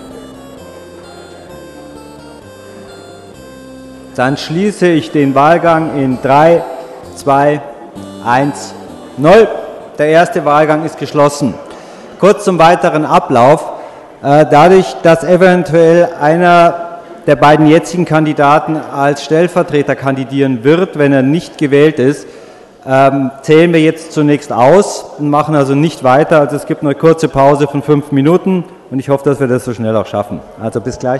Dann schließe ich den Wahlgang in 3, 2, 1, 0. Der erste Wahlgang ist geschlossen. Kurz zum weiteren Ablauf. Dadurch, dass eventuell einer der beiden jetzigen Kandidaten als Stellvertreter kandidieren wird, wenn er nicht gewählt ist, zählen wir jetzt zunächst aus und machen also nicht weiter. Also es gibt eine kurze Pause von 5 Minuten und ich hoffe, dass wir das so schnell auch schaffen. Also bis gleich.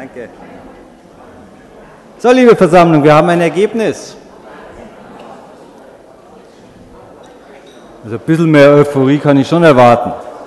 Danke. So, liebe Versammlung, wir haben ein Ergebnis. Also ein bisschen mehr Euphorie kann ich schon erwarten.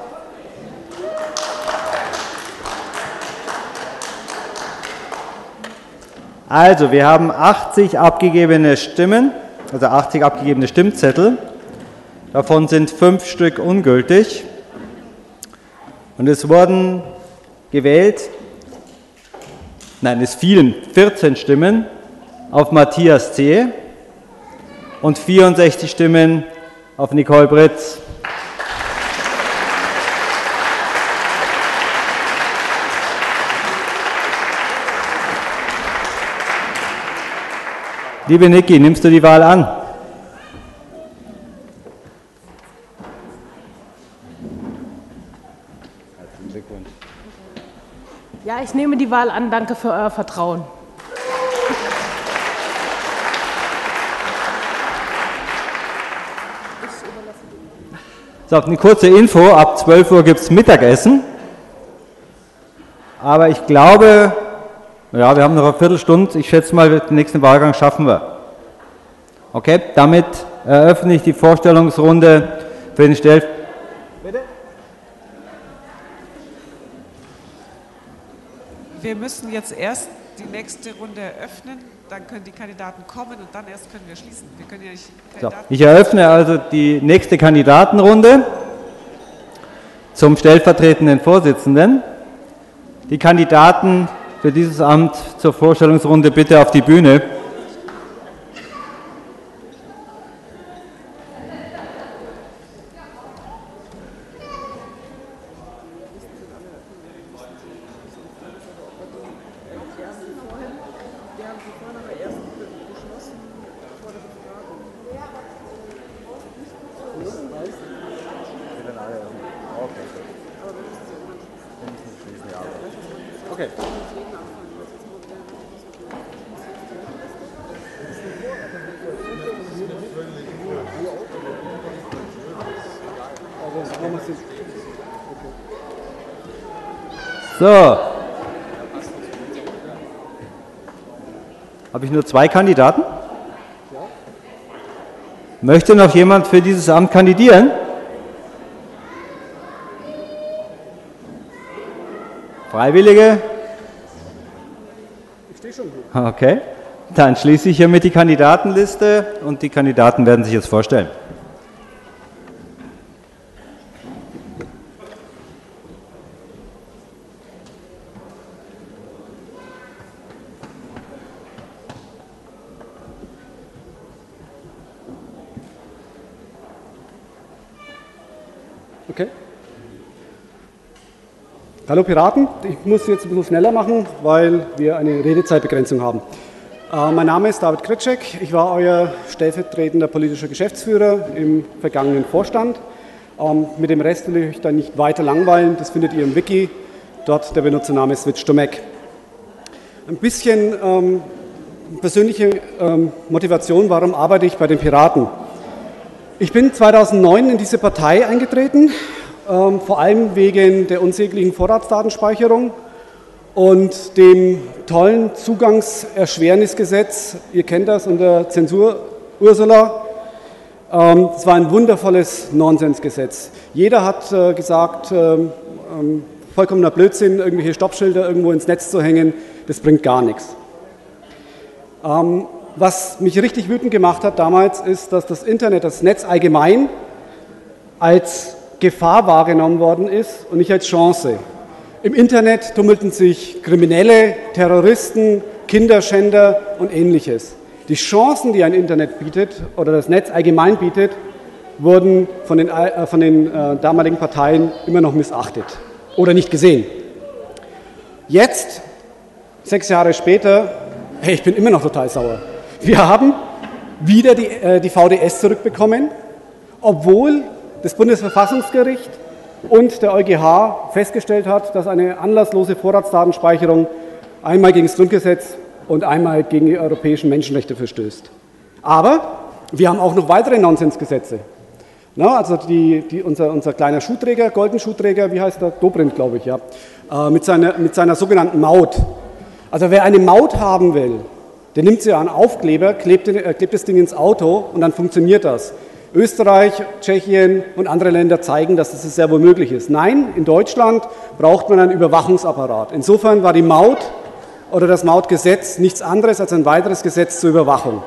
Also, wir haben 80 abgegebene Stimmen, also 80 abgegebene Stimmzettel. Davon sind 5 Stück ungültig. Und es wurden gewählt, nein, es fielen 14 Stimmen auf Matthias C. und 64 Stimmen auf Nicole Britz. Liebe Niki, nimmst du die Wahl an? Herzlichen Glückwunsch. Ja, ich nehme die Wahl an. Danke für euer Vertrauen. So, eine kurze Info, ab 12 Uhr gibt es Mittagessen. Aber ich glaube, ja, wir haben noch eine Viertelstunde. Ich schätze mal, den nächsten Wahlgang schaffen wir. Okay, damit eröffne ich die Vorstellungsrunde für den Bitte? Wir müssen jetzt erst die nächste Runde eröffnen, dann können die Kandidaten kommen und dann erst können wir schließen. Wir können ja nicht So, ich eröffne also die nächste Kandidatenrunde zum stellvertretenden Vorsitzenden. Die Kandidaten für dieses Amt zur Vorstellungsrunde bitte auf die Bühne. Okay. So. Habe ich nur 2 Kandidaten? Möchte noch jemand für dieses Amt kandidieren? Freiwillige? Ich stehe schon hier. Okay. Dann schließe ich hiermit die Kandidatenliste und die Kandidaten werden sich jetzt vorstellen. Okay. Hallo Piraten, ich muss jetzt ein bisschen schneller machen, weil wir eine Redezeitbegrenzung haben. Mein Name ist David Kretschek, ich war euer stellvertretender politischer Geschäftsführer im vergangenen Vorstand. Mit dem Rest will ich euch dann nicht weiter langweilen, das findet ihr im Wiki, dort der Benutzername ist Switch2Mac. Ein bisschen persönliche Motivation, warum arbeite ich bei den Piraten? Ich bin 2009 in diese Partei eingetreten, vor allem wegen der unsäglichen Vorratsdatenspeicherung und dem tollen Zugangserschwernisgesetz. Ihr kennt das unter Zensur Ursula. Es war ein wundervolles Nonsensgesetz. Jeder hat gesagt, vollkommener Blödsinn, irgendwelche Stoppschilder irgendwo ins Netz zu hängen, das bringt gar nichts. Was mich richtig wütend gemacht hat damals, ist, dass das Internet, das Netz allgemein, als Gefahr wahrgenommen worden ist und nicht als Chance. Im Internet tummelten sich Kriminelle, Terroristen, Kinderschänder und Ähnliches. Die Chancen, die ein Internet bietet oder das Netz allgemein bietet, wurden von den damaligen Parteien immer noch missachtet oder nicht gesehen. Jetzt, 6 Jahre später, hey, ich bin immer noch total sauer. Wir haben wieder die VDS zurückbekommen, obwohl das Bundesverfassungsgericht und der EuGH festgestellt hat, dass eine anlasslose Vorratsdatenspeicherung einmal gegen das Grundgesetz und einmal gegen die europäischen Menschenrechte verstößt. Aber wir haben auch noch weitere Nonsensgesetze. Na, also unser kleiner Schuhträger, Golden Schuhträger, wie heißt der? Dobrindt, glaube ich, ja, mit seiner sogenannten Maut. Also wer eine Maut haben will, der nimmt sich einen Aufkleber, klebt das Ding ins Auto und dann funktioniert das. Österreich, Tschechien und andere Länder zeigen, dass das sehr wohl möglich ist. Nein, in Deutschland braucht man einen Überwachungsapparat. Insofern war die Maut oder das Mautgesetz nichts anderes als ein weiteres Gesetz zur Überwachung.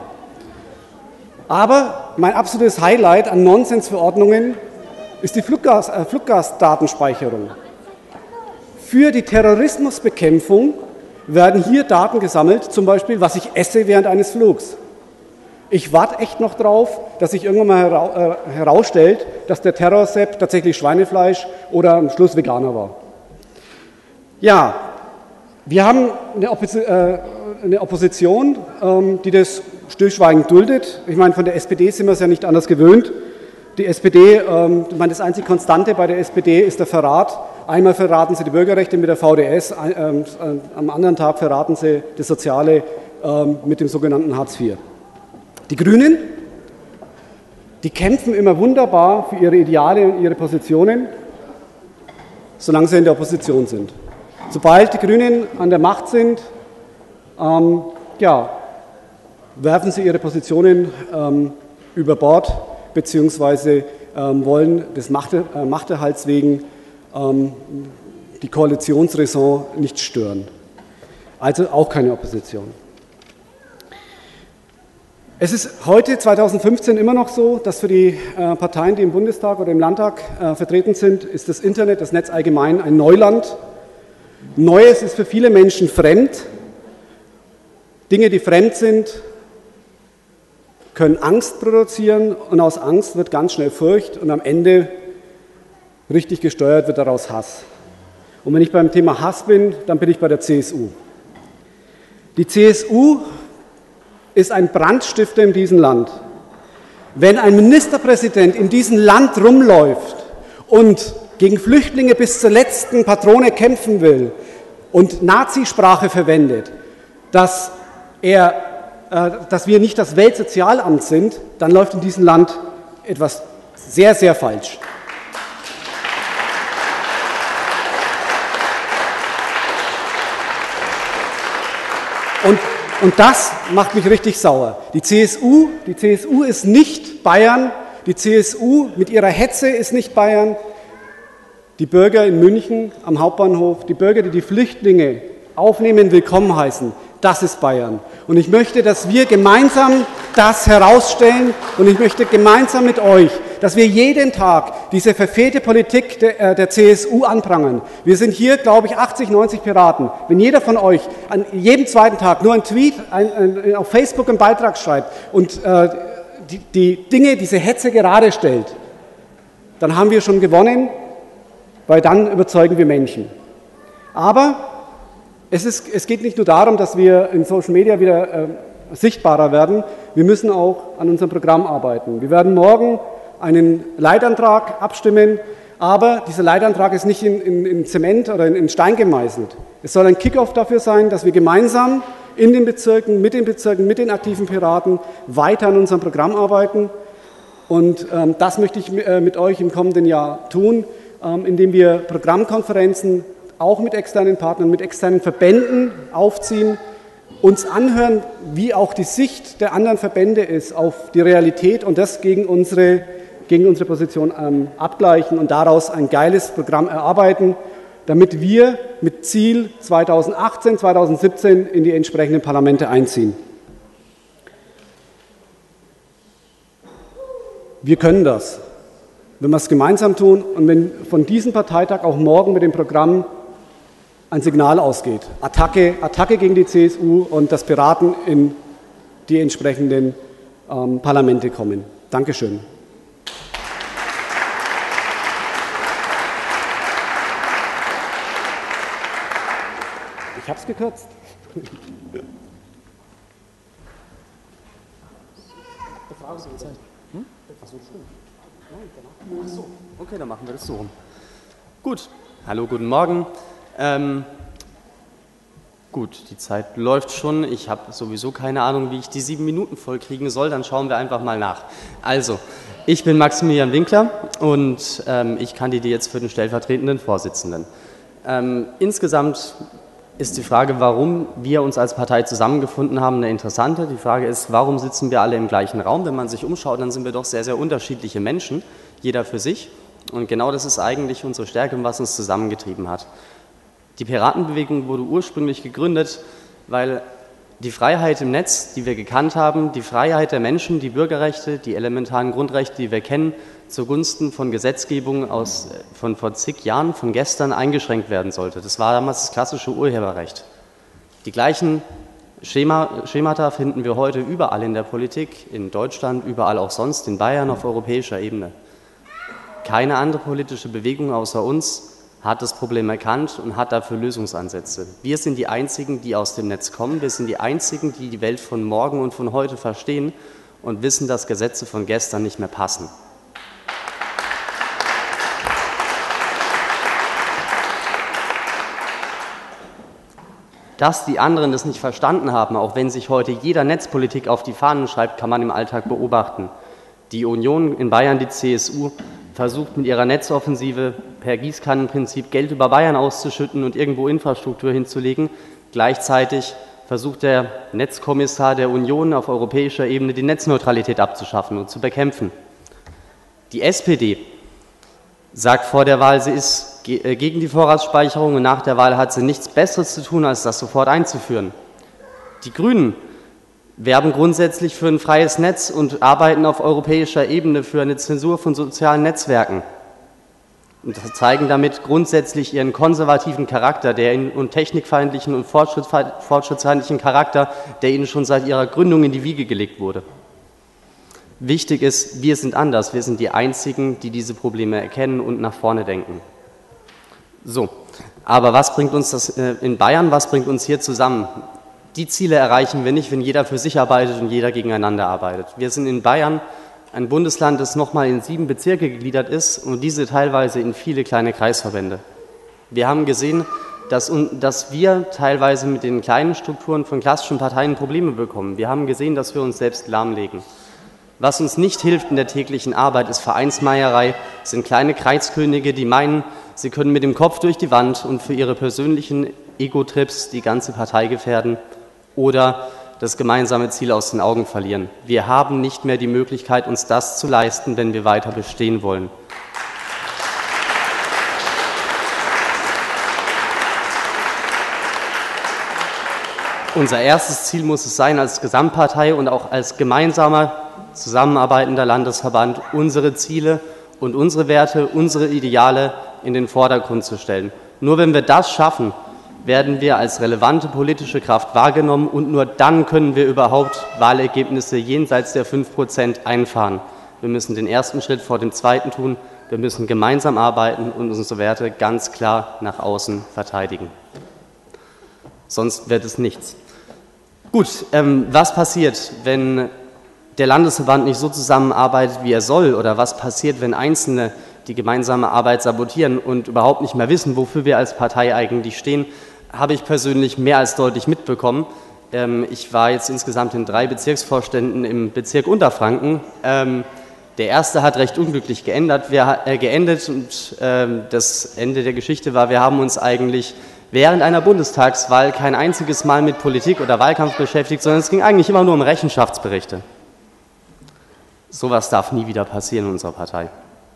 Aber mein absolutes Highlight an Nonsensverordnungen ist die Fluggastdatenspeicherung. Für die Terrorismusbekämpfung werden hier Daten gesammelt, zum Beispiel, was ich esse während eines Flugs. Ich warte echt noch drauf, dass sich irgendwann mal herausstellt, dass der Terrorsepp tatsächlich Schweinefleisch oder am Schluss Veganer war. Ja, wir haben eine Opposition, die das stillschweigend duldet. Ich meine, von der SPD sind wir es ja nicht anders gewöhnt. Die SPD, ich meine, das einzige Konstante bei der SPD ist der Verrat. Einmal verraten sie die Bürgerrechte mit der VDS, am anderen Tag verraten sie das Soziale mit dem sogenannten Hartz IV. Die Grünen, die kämpfen immer wunderbar für ihre Ideale und ihre Positionen, solange sie in der Opposition sind. Sobald die Grünen an der Macht sind, werfen sie ihre Positionen über Bord, beziehungsweise wollen des Machterhalts wegen die Koalitionsraison nicht stören. Also auch keine Opposition. Es ist heute, 2015, immer noch so, dass für die Parteien, die im Bundestag oder im Landtag vertreten sind, ist das Internet, das Netz allgemein ein Neuland. Neues ist für viele Menschen fremd. Dinge, die fremd sind, können Angst produzieren und aus Angst wird ganz schnell Furcht und am Ende, richtig gesteuert, wird daraus Hass. Und wenn ich beim Thema Hass bin, dann bin ich bei der CSU. Die CSU ist ein Brandstifter in diesem Land. Wenn ein Ministerpräsident in diesem Land rumläuft und gegen Flüchtlinge bis zur letzten Patrone kämpfen will und Nazisprache verwendet, dass wir nicht das Weltsozialamt sind, dann läuft in diesem Land etwas sehr, sehr falsch. Und das macht mich richtig sauer. Die CSU ist nicht Bayern, die CSU mit ihrer Hetze ist nicht Bayern. Die Bürger in München am Hauptbahnhof, die Bürger, die die Flüchtlinge aufnehmen, willkommen heißen, das ist Bayern. Und ich möchte, dass wir gemeinsam das herausstellen und ich möchte gemeinsam mit euch, dass wir jeden Tag diese verfehlte Politik der CSU anprangern. Wir sind hier, glaube ich, 80, 90 Piraten. Wenn jeder von euch an jedem zweiten Tag nur einen Tweet auf Facebook einen Beitrag schreibt und die Dinge, diese Hetze gerade stellt, dann haben wir schon gewonnen, weil dann überzeugen wir Menschen. Aber es geht nicht nur darum, dass wir in Social Media wieder sichtbarer werden, wir müssen auch an unserem Programm arbeiten. Wir werden morgen einen Leitantrag abstimmen, aber dieser Leitantrag ist nicht in Zement oder in Stein gemeißelt. Es soll ein Kickoff dafür sein, dass wir gemeinsam in den Bezirken, mit den aktiven Piraten weiter an unserem Programm arbeiten. Und das möchte ich mit euch im kommenden Jahr tun, indem wir Programmkonferenzen auch mit externen Partnern, mit externen Verbänden aufziehen, uns anhören, wie auch die Sicht der anderen Verbände ist auf die Realität und das gegen unsere Position abgleichen und daraus ein geiles Programm erarbeiten, damit wir mit Ziel 2018, 2017 in die entsprechenden Parlamente einziehen. Wir können das, wenn wir es gemeinsam tun und wenn von diesem Parteitag auch morgen mit dem Programm ein Signal ausgeht. Attacke gegen die CSU und dass Piraten in die entsprechenden Parlamente kommen. Dankeschön. Ich habe es gekürzt. Achso, okay, dann machen wir das so. Gut, hallo, guten Morgen. Gut, die Zeit läuft schon. Ich habe sowieso keine Ahnung, wie ich die 7 Minuten voll kriegen soll. Dann schauen wir einfach mal nach. Also, ich bin Maximilian Winkler und ich kandidiere jetzt für den stellvertretenden Vorsitzenden. Insgesamt ist die Frage, warum wir uns als Partei zusammengefunden haben, eine interessante. Die Frage ist, warum sitzen wir alle im gleichen Raum? Wenn man sich umschaut, dann sind wir doch sehr, sehr unterschiedliche Menschen, jeder für sich. Und genau das ist eigentlich unsere Stärke und was uns zusammengetrieben hat. Die Piratenbewegung wurde ursprünglich gegründet, weil die Freiheit im Netz, die wir gekannt haben, die Freiheit der Menschen, die Bürgerrechte, die elementaren Grundrechte, die wir kennen, zugunsten von Gesetzgebung von vor zig Jahren, von gestern eingeschränkt werden sollte. Das war damals das klassische Urheberrecht. Die gleichen Schemata finden wir heute überall in der Politik, in Deutschland, überall auch sonst, in Bayern auf europäischer Ebene. Keine andere politische Bewegung außer uns hat das Problem erkannt und hat dafür Lösungsansätze. Wir sind die Einzigen, die aus dem Netz kommen. Wir sind die Einzigen, die die Welt von morgen und von heute verstehen und wissen, dass Gesetze von gestern nicht mehr passen. Dass die anderen das nicht verstanden haben, auch wenn sich heute jeder Netzpolitik auf die Fahnen schreibt, kann man im Alltag beobachten. Die Union in Bayern, die CSU, versucht mit ihrer Netzoffensive per Gießkannenprinzip Geld über Bayern auszuschütten und irgendwo Infrastruktur hinzulegen. Gleichzeitig versucht der Netzkommissar der Union auf europäischer Ebene die Netzneutralität abzuschaffen und zu bekämpfen. Die SPD sagt vor der Wahl, sie ist gegen die Vorratsspeicherung und nach der Wahl hat sie nichts Besseres zu tun, als das sofort einzuführen. Die Grünen werben grundsätzlich für ein freies Netz und arbeiten auf europäischer Ebene für eine Zensur von sozialen Netzwerken und zeigen damit grundsätzlich ihren konservativen Charakter und technikfeindlichen und fortschrittsfeindlichen Charakter, der ihnen schon seit ihrer Gründung in die Wiege gelegt wurde. Wichtig ist, wir sind anders, wir sind die Einzigen, die diese Probleme erkennen und nach vorne denken. So, aber was bringt uns das in Bayern, was bringt uns hier zusammen? Die Ziele erreichen wir nicht, wenn jeder für sich arbeitet und jeder gegeneinander arbeitet. Wir sind in Bayern ein Bundesland, das nochmal in 7 Bezirke gegliedert ist und diese teilweise in viele kleine Kreisverbände. Wir haben gesehen, dass wir teilweise mit den kleinen Strukturen von klassischen Parteien Probleme bekommen. Wir haben gesehen, dass wir uns selbst lahmlegen. Was uns nicht hilft in der täglichen Arbeit, ist Vereinsmeierei, sind kleine Kreizkönige, die meinen, sie können mit dem Kopf durch die Wand und für ihre persönlichen Ego-Trips die ganze Partei gefährden oder das gemeinsame Ziel aus den Augen verlieren. Wir haben nicht mehr die Möglichkeit, uns das zu leisten, wenn wir weiter bestehen wollen. Unser erstes Ziel muss es sein, als Gesamtpartei und auch als gemeinsamer zusammenarbeitender Landesverband unsere Ziele und unsere Werte, unsere Ideale in den Vordergrund zu stellen. Nur wenn wir das schaffen, werden wir als relevante politische Kraft wahrgenommen und nur dann können wir überhaupt Wahlergebnisse jenseits der 5% einfahren. Wir müssen den ersten Schritt vor dem zweiten tun, wir müssen gemeinsam arbeiten und unsere Werte ganz klar nach außen verteidigen. Sonst wird es nichts. Gut, was passiert, wenn der Landesverband nicht so zusammenarbeitet, wie er soll? Oder was passiert, wenn Einzelne die gemeinsame Arbeit sabotieren und überhaupt nicht mehr wissen, wofür wir als Partei eigentlich stehen? Habe ich persönlich mehr als deutlich mitbekommen. Ich war jetzt insgesamt in 3 Bezirksvorständen im Bezirk Unterfranken. Der erste hat recht unglücklich geendet und das Ende der Geschichte war, wir haben uns eigentlich während einer Bundestagswahl kein einziges Mal mit Politik oder Wahlkampf beschäftigt, sondern es ging eigentlich immer nur um Rechenschaftsberichte. Sowas darf nie wieder passieren in unserer Partei.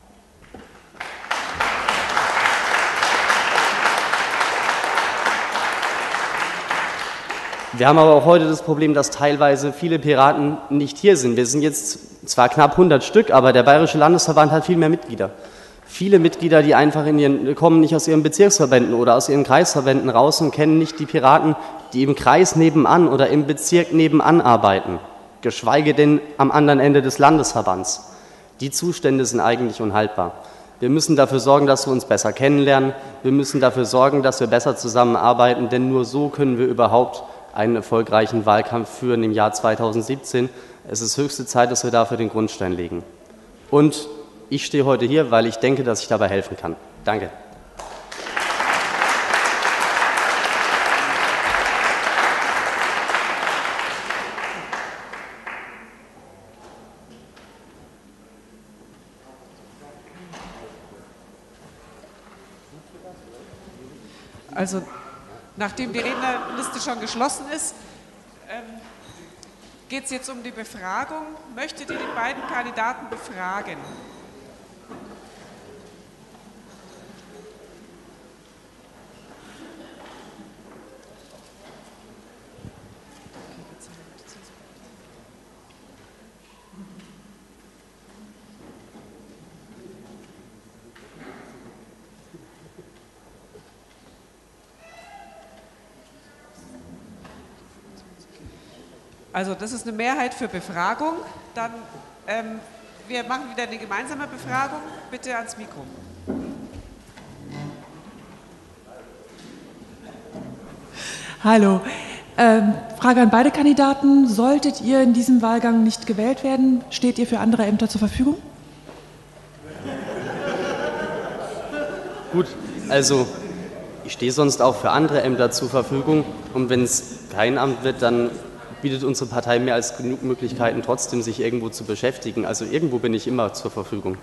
Wir haben aber auch heute das Problem, dass teilweise viele Piraten nicht hier sind. Wir sind jetzt zwar knapp 100 Stück, aber der Bayerische Landesverband hat viel mehr Mitglieder. Viele Mitglieder, die einfach kommen nicht aus ihren Bezirksverbänden oder aus ihren Kreisverbänden raus und kennen nicht die Piraten, die im Kreis nebenan oder im Bezirk nebenan arbeiten, geschweige denn am anderen Ende des Landesverbands. Die Zustände sind eigentlich unhaltbar. Wir müssen dafür sorgen, dass wir uns besser kennenlernen. Wir müssen dafür sorgen, dass wir besser zusammenarbeiten, denn nur so können wir überhaupt einen erfolgreichen Wahlkampf führen im Jahr 2017. Es ist höchste Zeit, dass wir dafür den Grundstein legen. Und ich stehe heute hier, weil ich denke, dass ich dabei helfen kann. Danke. Also Nachdem die Rednerliste schon geschlossen ist, geht es jetzt um die Befragung. Möchtet ihr die beiden Kandidaten befragen? Also das ist eine Mehrheit für Befragung. Dann, wir machen wieder eine gemeinsame Befragung. Bitte ans Mikro. Hallo. Frage an beide Kandidaten. Solltet ihr in diesem Wahlgang nicht gewählt werden, steht ihr für andere Ämter zur Verfügung? Gut, also ich stehe sonst auch für andere Ämter zur Verfügung. Und wenn es kein Amt wird, dann bietet unsere Partei mehr als genug Möglichkeiten, trotzdem sich irgendwo zu beschäftigen. Also irgendwo bin ich immer zur Verfügung.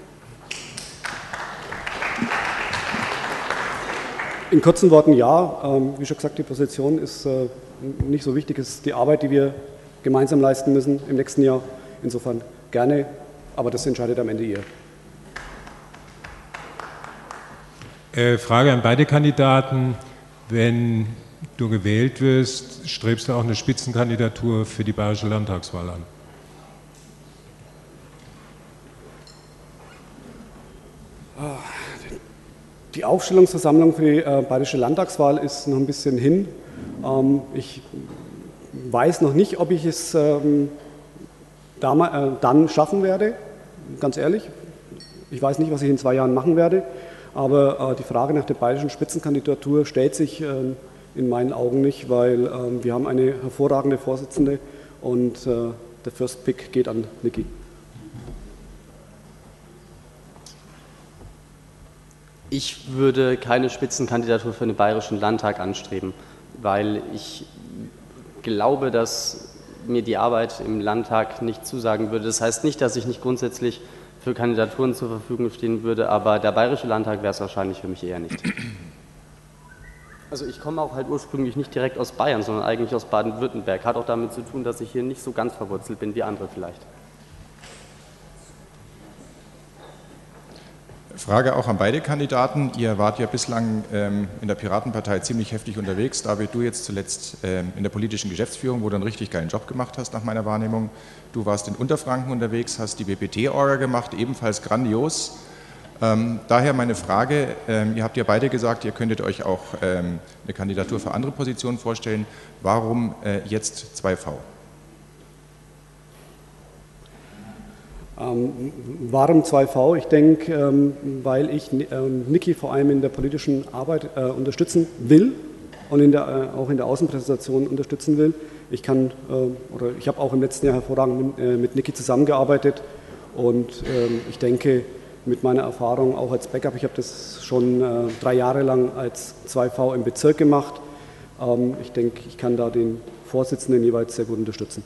In kurzen Worten ja. Wie schon gesagt, die Position ist nicht so wichtig. Es ist die Arbeit, die wir gemeinsam leisten müssen im nächsten Jahr. Insofern gerne, aber das entscheidet am Ende ihr. Frage an beide Kandidaten. Wenn du gewählt wirst, strebst du auch eine Spitzenkandidatur für die bayerische Landtagswahl an? Die Aufstellungsversammlung für die bayerische Landtagswahl ist noch ein bisschen hin. Ich weiß noch nicht, ob ich es dann schaffen werde, ganz ehrlich. Ich weiß nicht, was ich in 2 Jahren machen werde, aber die Frage nach der bayerischen Spitzenkandidatur stellt sich in meinen Augen nicht, weil wir haben eine hervorragende Vorsitzende und der First Pick geht an Niki. Ich würde keine Spitzenkandidatur für den Bayerischen Landtag anstreben, weil ich glaube, dass mir die Arbeit im Landtag nicht zusagen würde. Das heißt nicht, dass ich nicht grundsätzlich für Kandidaturen zur Verfügung stehen würde, aber der Bayerische Landtag wäre es wahrscheinlich für mich eher nicht. Also ich komme auch halt ursprünglich nicht direkt aus Bayern, sondern eigentlich aus Baden-Württemberg. Hat auch damit zu tun, dass ich hier nicht so ganz verwurzelt bin wie andere vielleicht. Frage auch an beide Kandidaten. Ihr wart ja bislang in der Piratenpartei ziemlich heftig unterwegs. David, du jetzt zuletzt in der politischen Geschäftsführung, wo du einen richtig geilen Job gemacht hast, nach meiner Wahrnehmung. Du warst in Unterfranken unterwegs, hast die BPT-Orga gemacht, ebenfalls grandios. Daher meine Frage, ihr habt ja beide gesagt, ihr könntet euch auch eine Kandidatur für andere Positionen vorstellen. Warum jetzt 2V? Warum 2V? Ich denke, weil ich Niki vor allem in der politischen Arbeit unterstützen will und auch in der Außenpräsentation unterstützen will. Ich habe auch im letzten Jahr hervorragend mit Niki zusammengearbeitet und ich denke, mit meiner Erfahrung auch als Backup, ich habe das schon 3 Jahre lang als 2V im Bezirk gemacht. Ich denke, ich kann da den Vorsitzenden jeweils sehr gut unterstützen.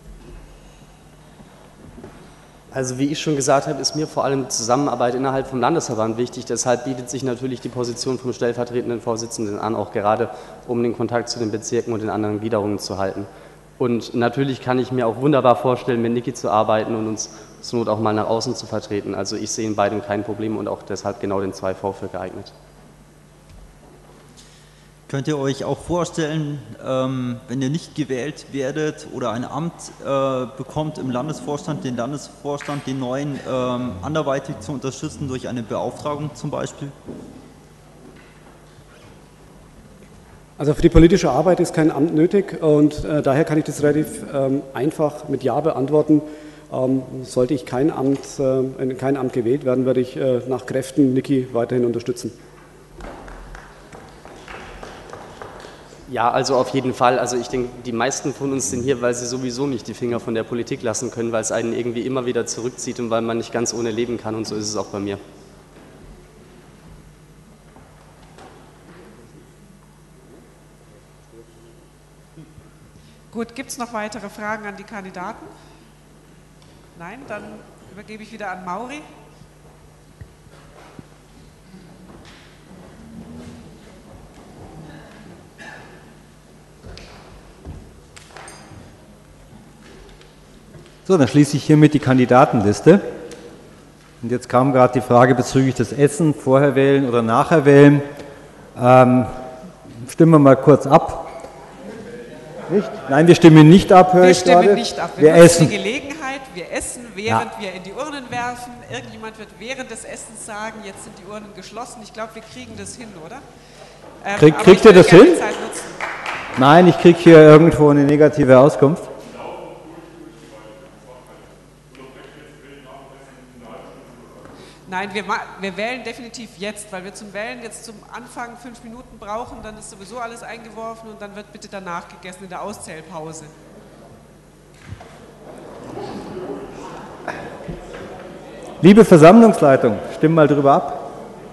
Also wie ich schon gesagt habe, ist mir vor allem die Zusammenarbeit innerhalb vom Landesverband wichtig. Deshalb bietet sich natürlich die Position vom stellvertretenden Vorsitzenden an, auch gerade um den Kontakt zu den Bezirken und den anderen Gliederungen zu halten. Und natürlich kann ich mir auch wunderbar vorstellen, mit Niki zu arbeiten und uns zur Not auch mal nach außen zu vertreten. Also ich sehe in beidem kein Problem und auch deshalb genau den 2V für geeignet. Könnt ihr euch auch vorstellen, wenn ihr nicht gewählt werdet oder ein Amt bekommt im Landesvorstand, den neuen anderweitig zu unterstützen durch eine Beauftragung zum Beispiel? Also für die politische Arbeit ist kein Amt nötig und daher kann ich das relativ einfach mit Ja beantworten. Sollte ich kein Amt gewählt werden, werde ich nach Kräften Niki weiterhin unterstützen. Ja, also auf jeden Fall. Also ich denke, die meisten von uns sind hier, weil sie sowieso nicht die Finger von der Politik lassen können, weil es einen irgendwie immer wieder zurückzieht und weil man nicht ganz ohne leben kann, und so ist es auch bei mir. Gut, gibt es noch weitere Fragen an die Kandidaten? Nein, dann übergebe ich wieder an Mauri. So, dann schließe ich hiermit die Kandidatenliste. Und jetzt kam gerade die Frage bezüglich des Essen, vorher wählen oder nachher wählen. Stimmen wir mal kurz ab. Nicht? Nein, wir stimmen nicht ab, höre ich gerade. Wir stimmen nicht ab. Wir essen. Die Gelegenheit, wir essen, während wir in die Urnen werfen. Irgendjemand wird während des Essens sagen, jetzt sind die Urnen geschlossen. Ich glaube, wir kriegen das hin, oder? Kriegt ihr das hin? Nein, ich kriege hier irgendwo eine negative Auskunft. Nein, wir wählen definitiv jetzt, weil wir zum Wählen jetzt zum Anfang 5 Minuten brauchen, dann ist sowieso alles eingeworfen und dann wird bitte danach gegessen in der Auszählpause. Liebe Versammlungsleitung, stimmen mal drüber ab.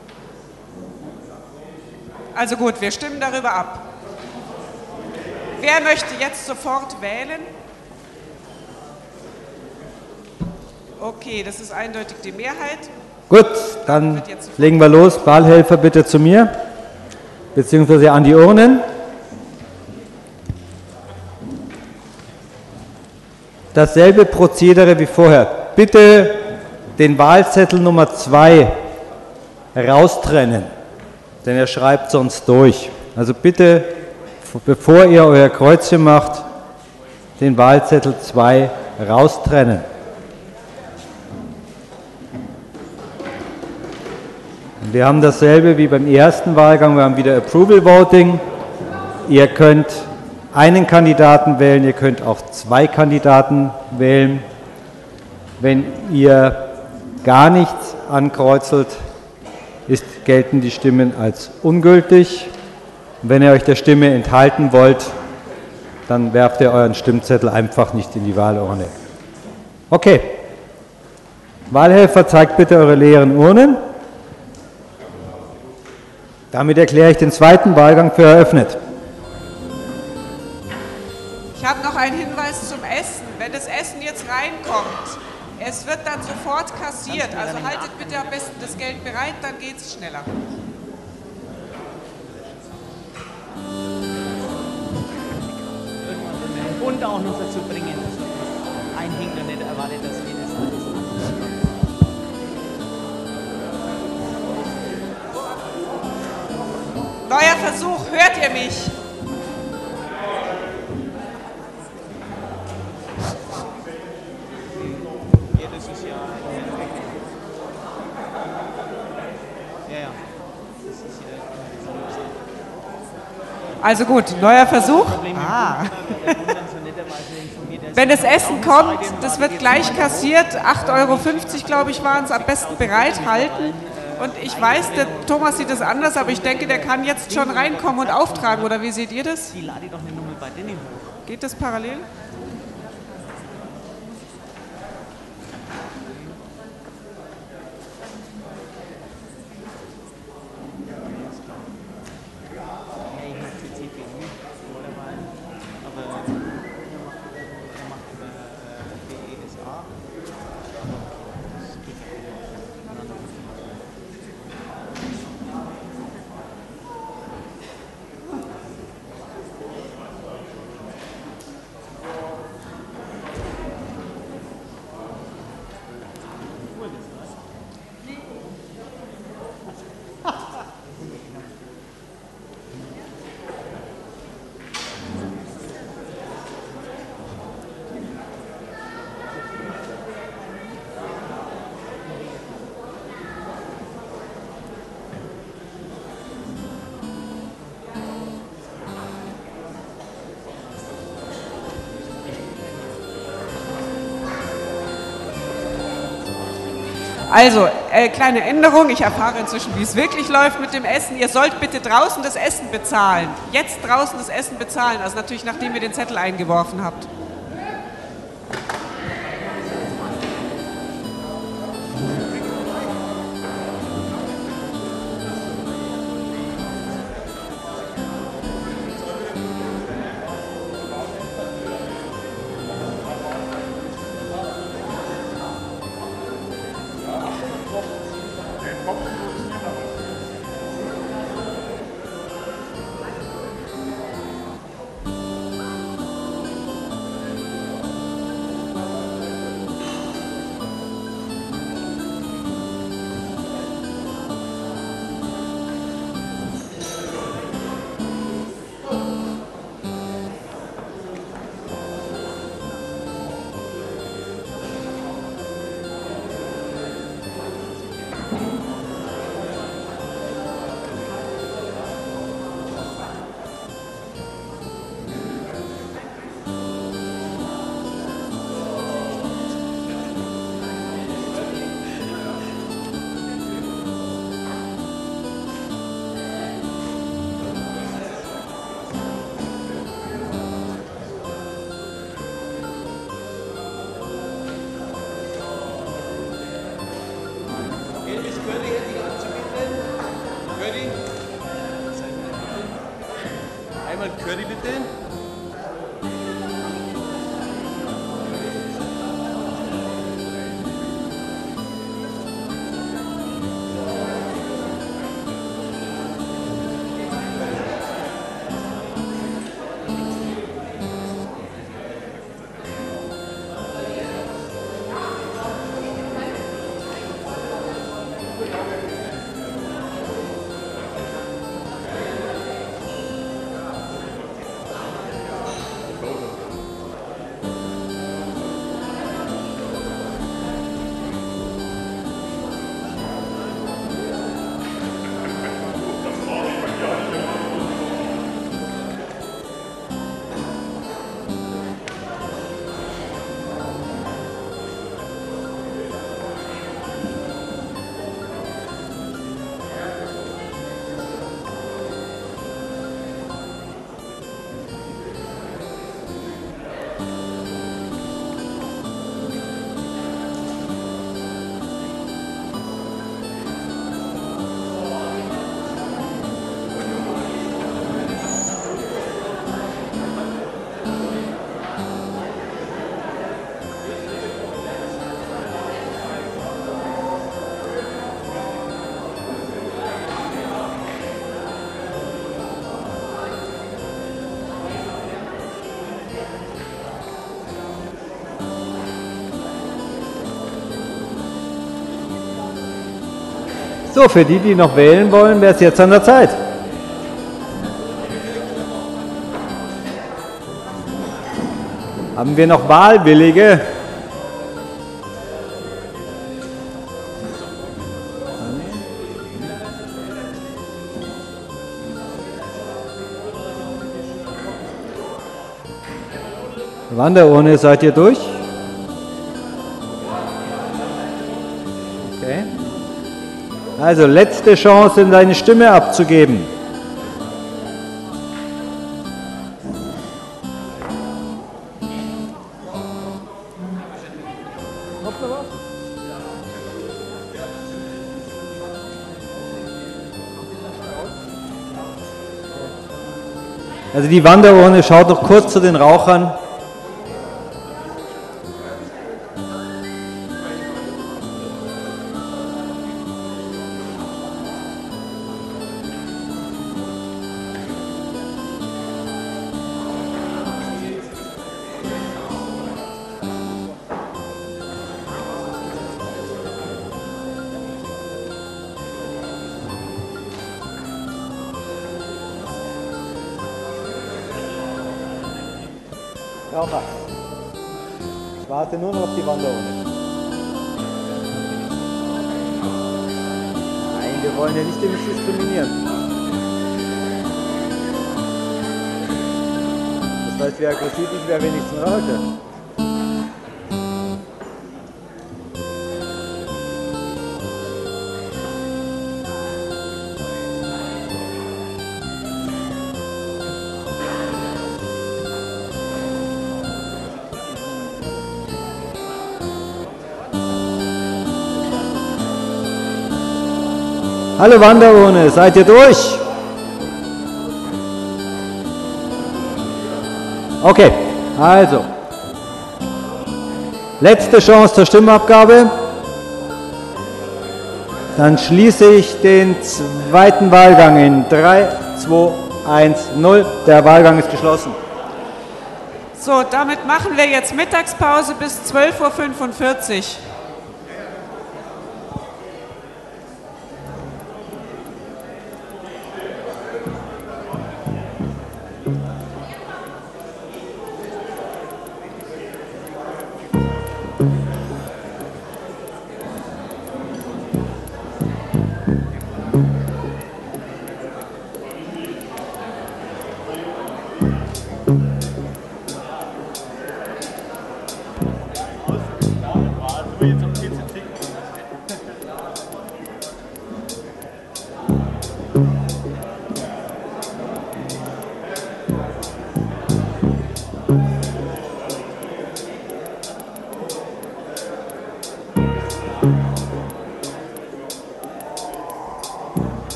Also gut, wir stimmen darüber ab. Wer möchte jetzt sofort wählen? Okay, das ist eindeutig die Mehrheit. Gut, dann legen wir los. Wahlhelfer bitte zu mir, beziehungsweise an die Urnen. Dasselbe Prozedere wie vorher. Bitte den Wahlzettel Nummer 2 raustrennen, denn er schreibt sonst durch. Also bitte, bevor ihr euer Kreuzchen macht, den Wahlzettel 2 raustrennen. Wir haben dasselbe wie beim ersten Wahlgang, wir haben wieder Approval Voting. Ihr könnt einen Kandidaten wählen, ihr könnt auch 2 Kandidaten wählen. Wenn ihr gar nichts ankreuzelt, gelten die Stimmen als ungültig. Wenn ihr euch der Stimme enthalten wollt, dann werft ihr euren Stimmzettel einfach nicht in die Wahlurne. Okay. Wahlhelfer, zeigt bitte eure leeren Urnen. Damit erkläre ich den zweiten Wahlgang für eröffnet. Ich habe noch einen Hinweis zum Essen. Wenn das Essen jetzt reinkommt, es wird dann sofort kassiert. Also haltet bitte am besten das Geld bereit, dann geht es schneller. Und auch noch dazu bringen, ein Hinkel nicht erwartet, dass wir das alles machen. Neuer Versuch, hört ihr mich? Ja, das ist ja. Ja. Das ist ja. Also gut, neuer Versuch. Wenn das Essen kommt, das wird gleich kassiert. 8,50 € glaube ich waren es, am besten bereithalten. Und ich weiß, der Thomas sieht es anders, aber ich denke, der kann jetzt schon reinkommen und auftragen, oder wie seht ihr das? Die lade doch eine Nummer bei denen hoch. Geht das parallel? Also, kleine Änderung, ich erfahre inzwischen, wie es wirklich läuft mit dem Essen. Ihr sollt bitte draußen das Essen bezahlen. Jetzt draußen das Essen bezahlen, also natürlich nachdem ihr den Zettel eingeworfen habt. Antrag Curry, bitte. So, für die, die noch wählen wollen, wäre es jetzt an der Zeit. Haben wir noch Wahlwillige? Wanderurne, seid ihr durch? Okay. Also letzte Chance, deine Stimme abzugeben. Also die Wanderurne, schaut noch kurz zu den Rauchern. Raucher. Ich warte nur noch auf die Wanderurne. Nein, wir wollen ja nicht diskriminieren. Das heißt, wie aggressiv ich wäre, wenigstens rauche. Hallo Wanderurne, seid ihr durch? Okay, also. Letzte Chance zur Stimmabgabe. Dann schließe ich den zweiten Wahlgang in 3, 2, 1, 0. Der Wahlgang ist geschlossen. So, damit machen wir jetzt Mittagspause bis 12:45 Uhr.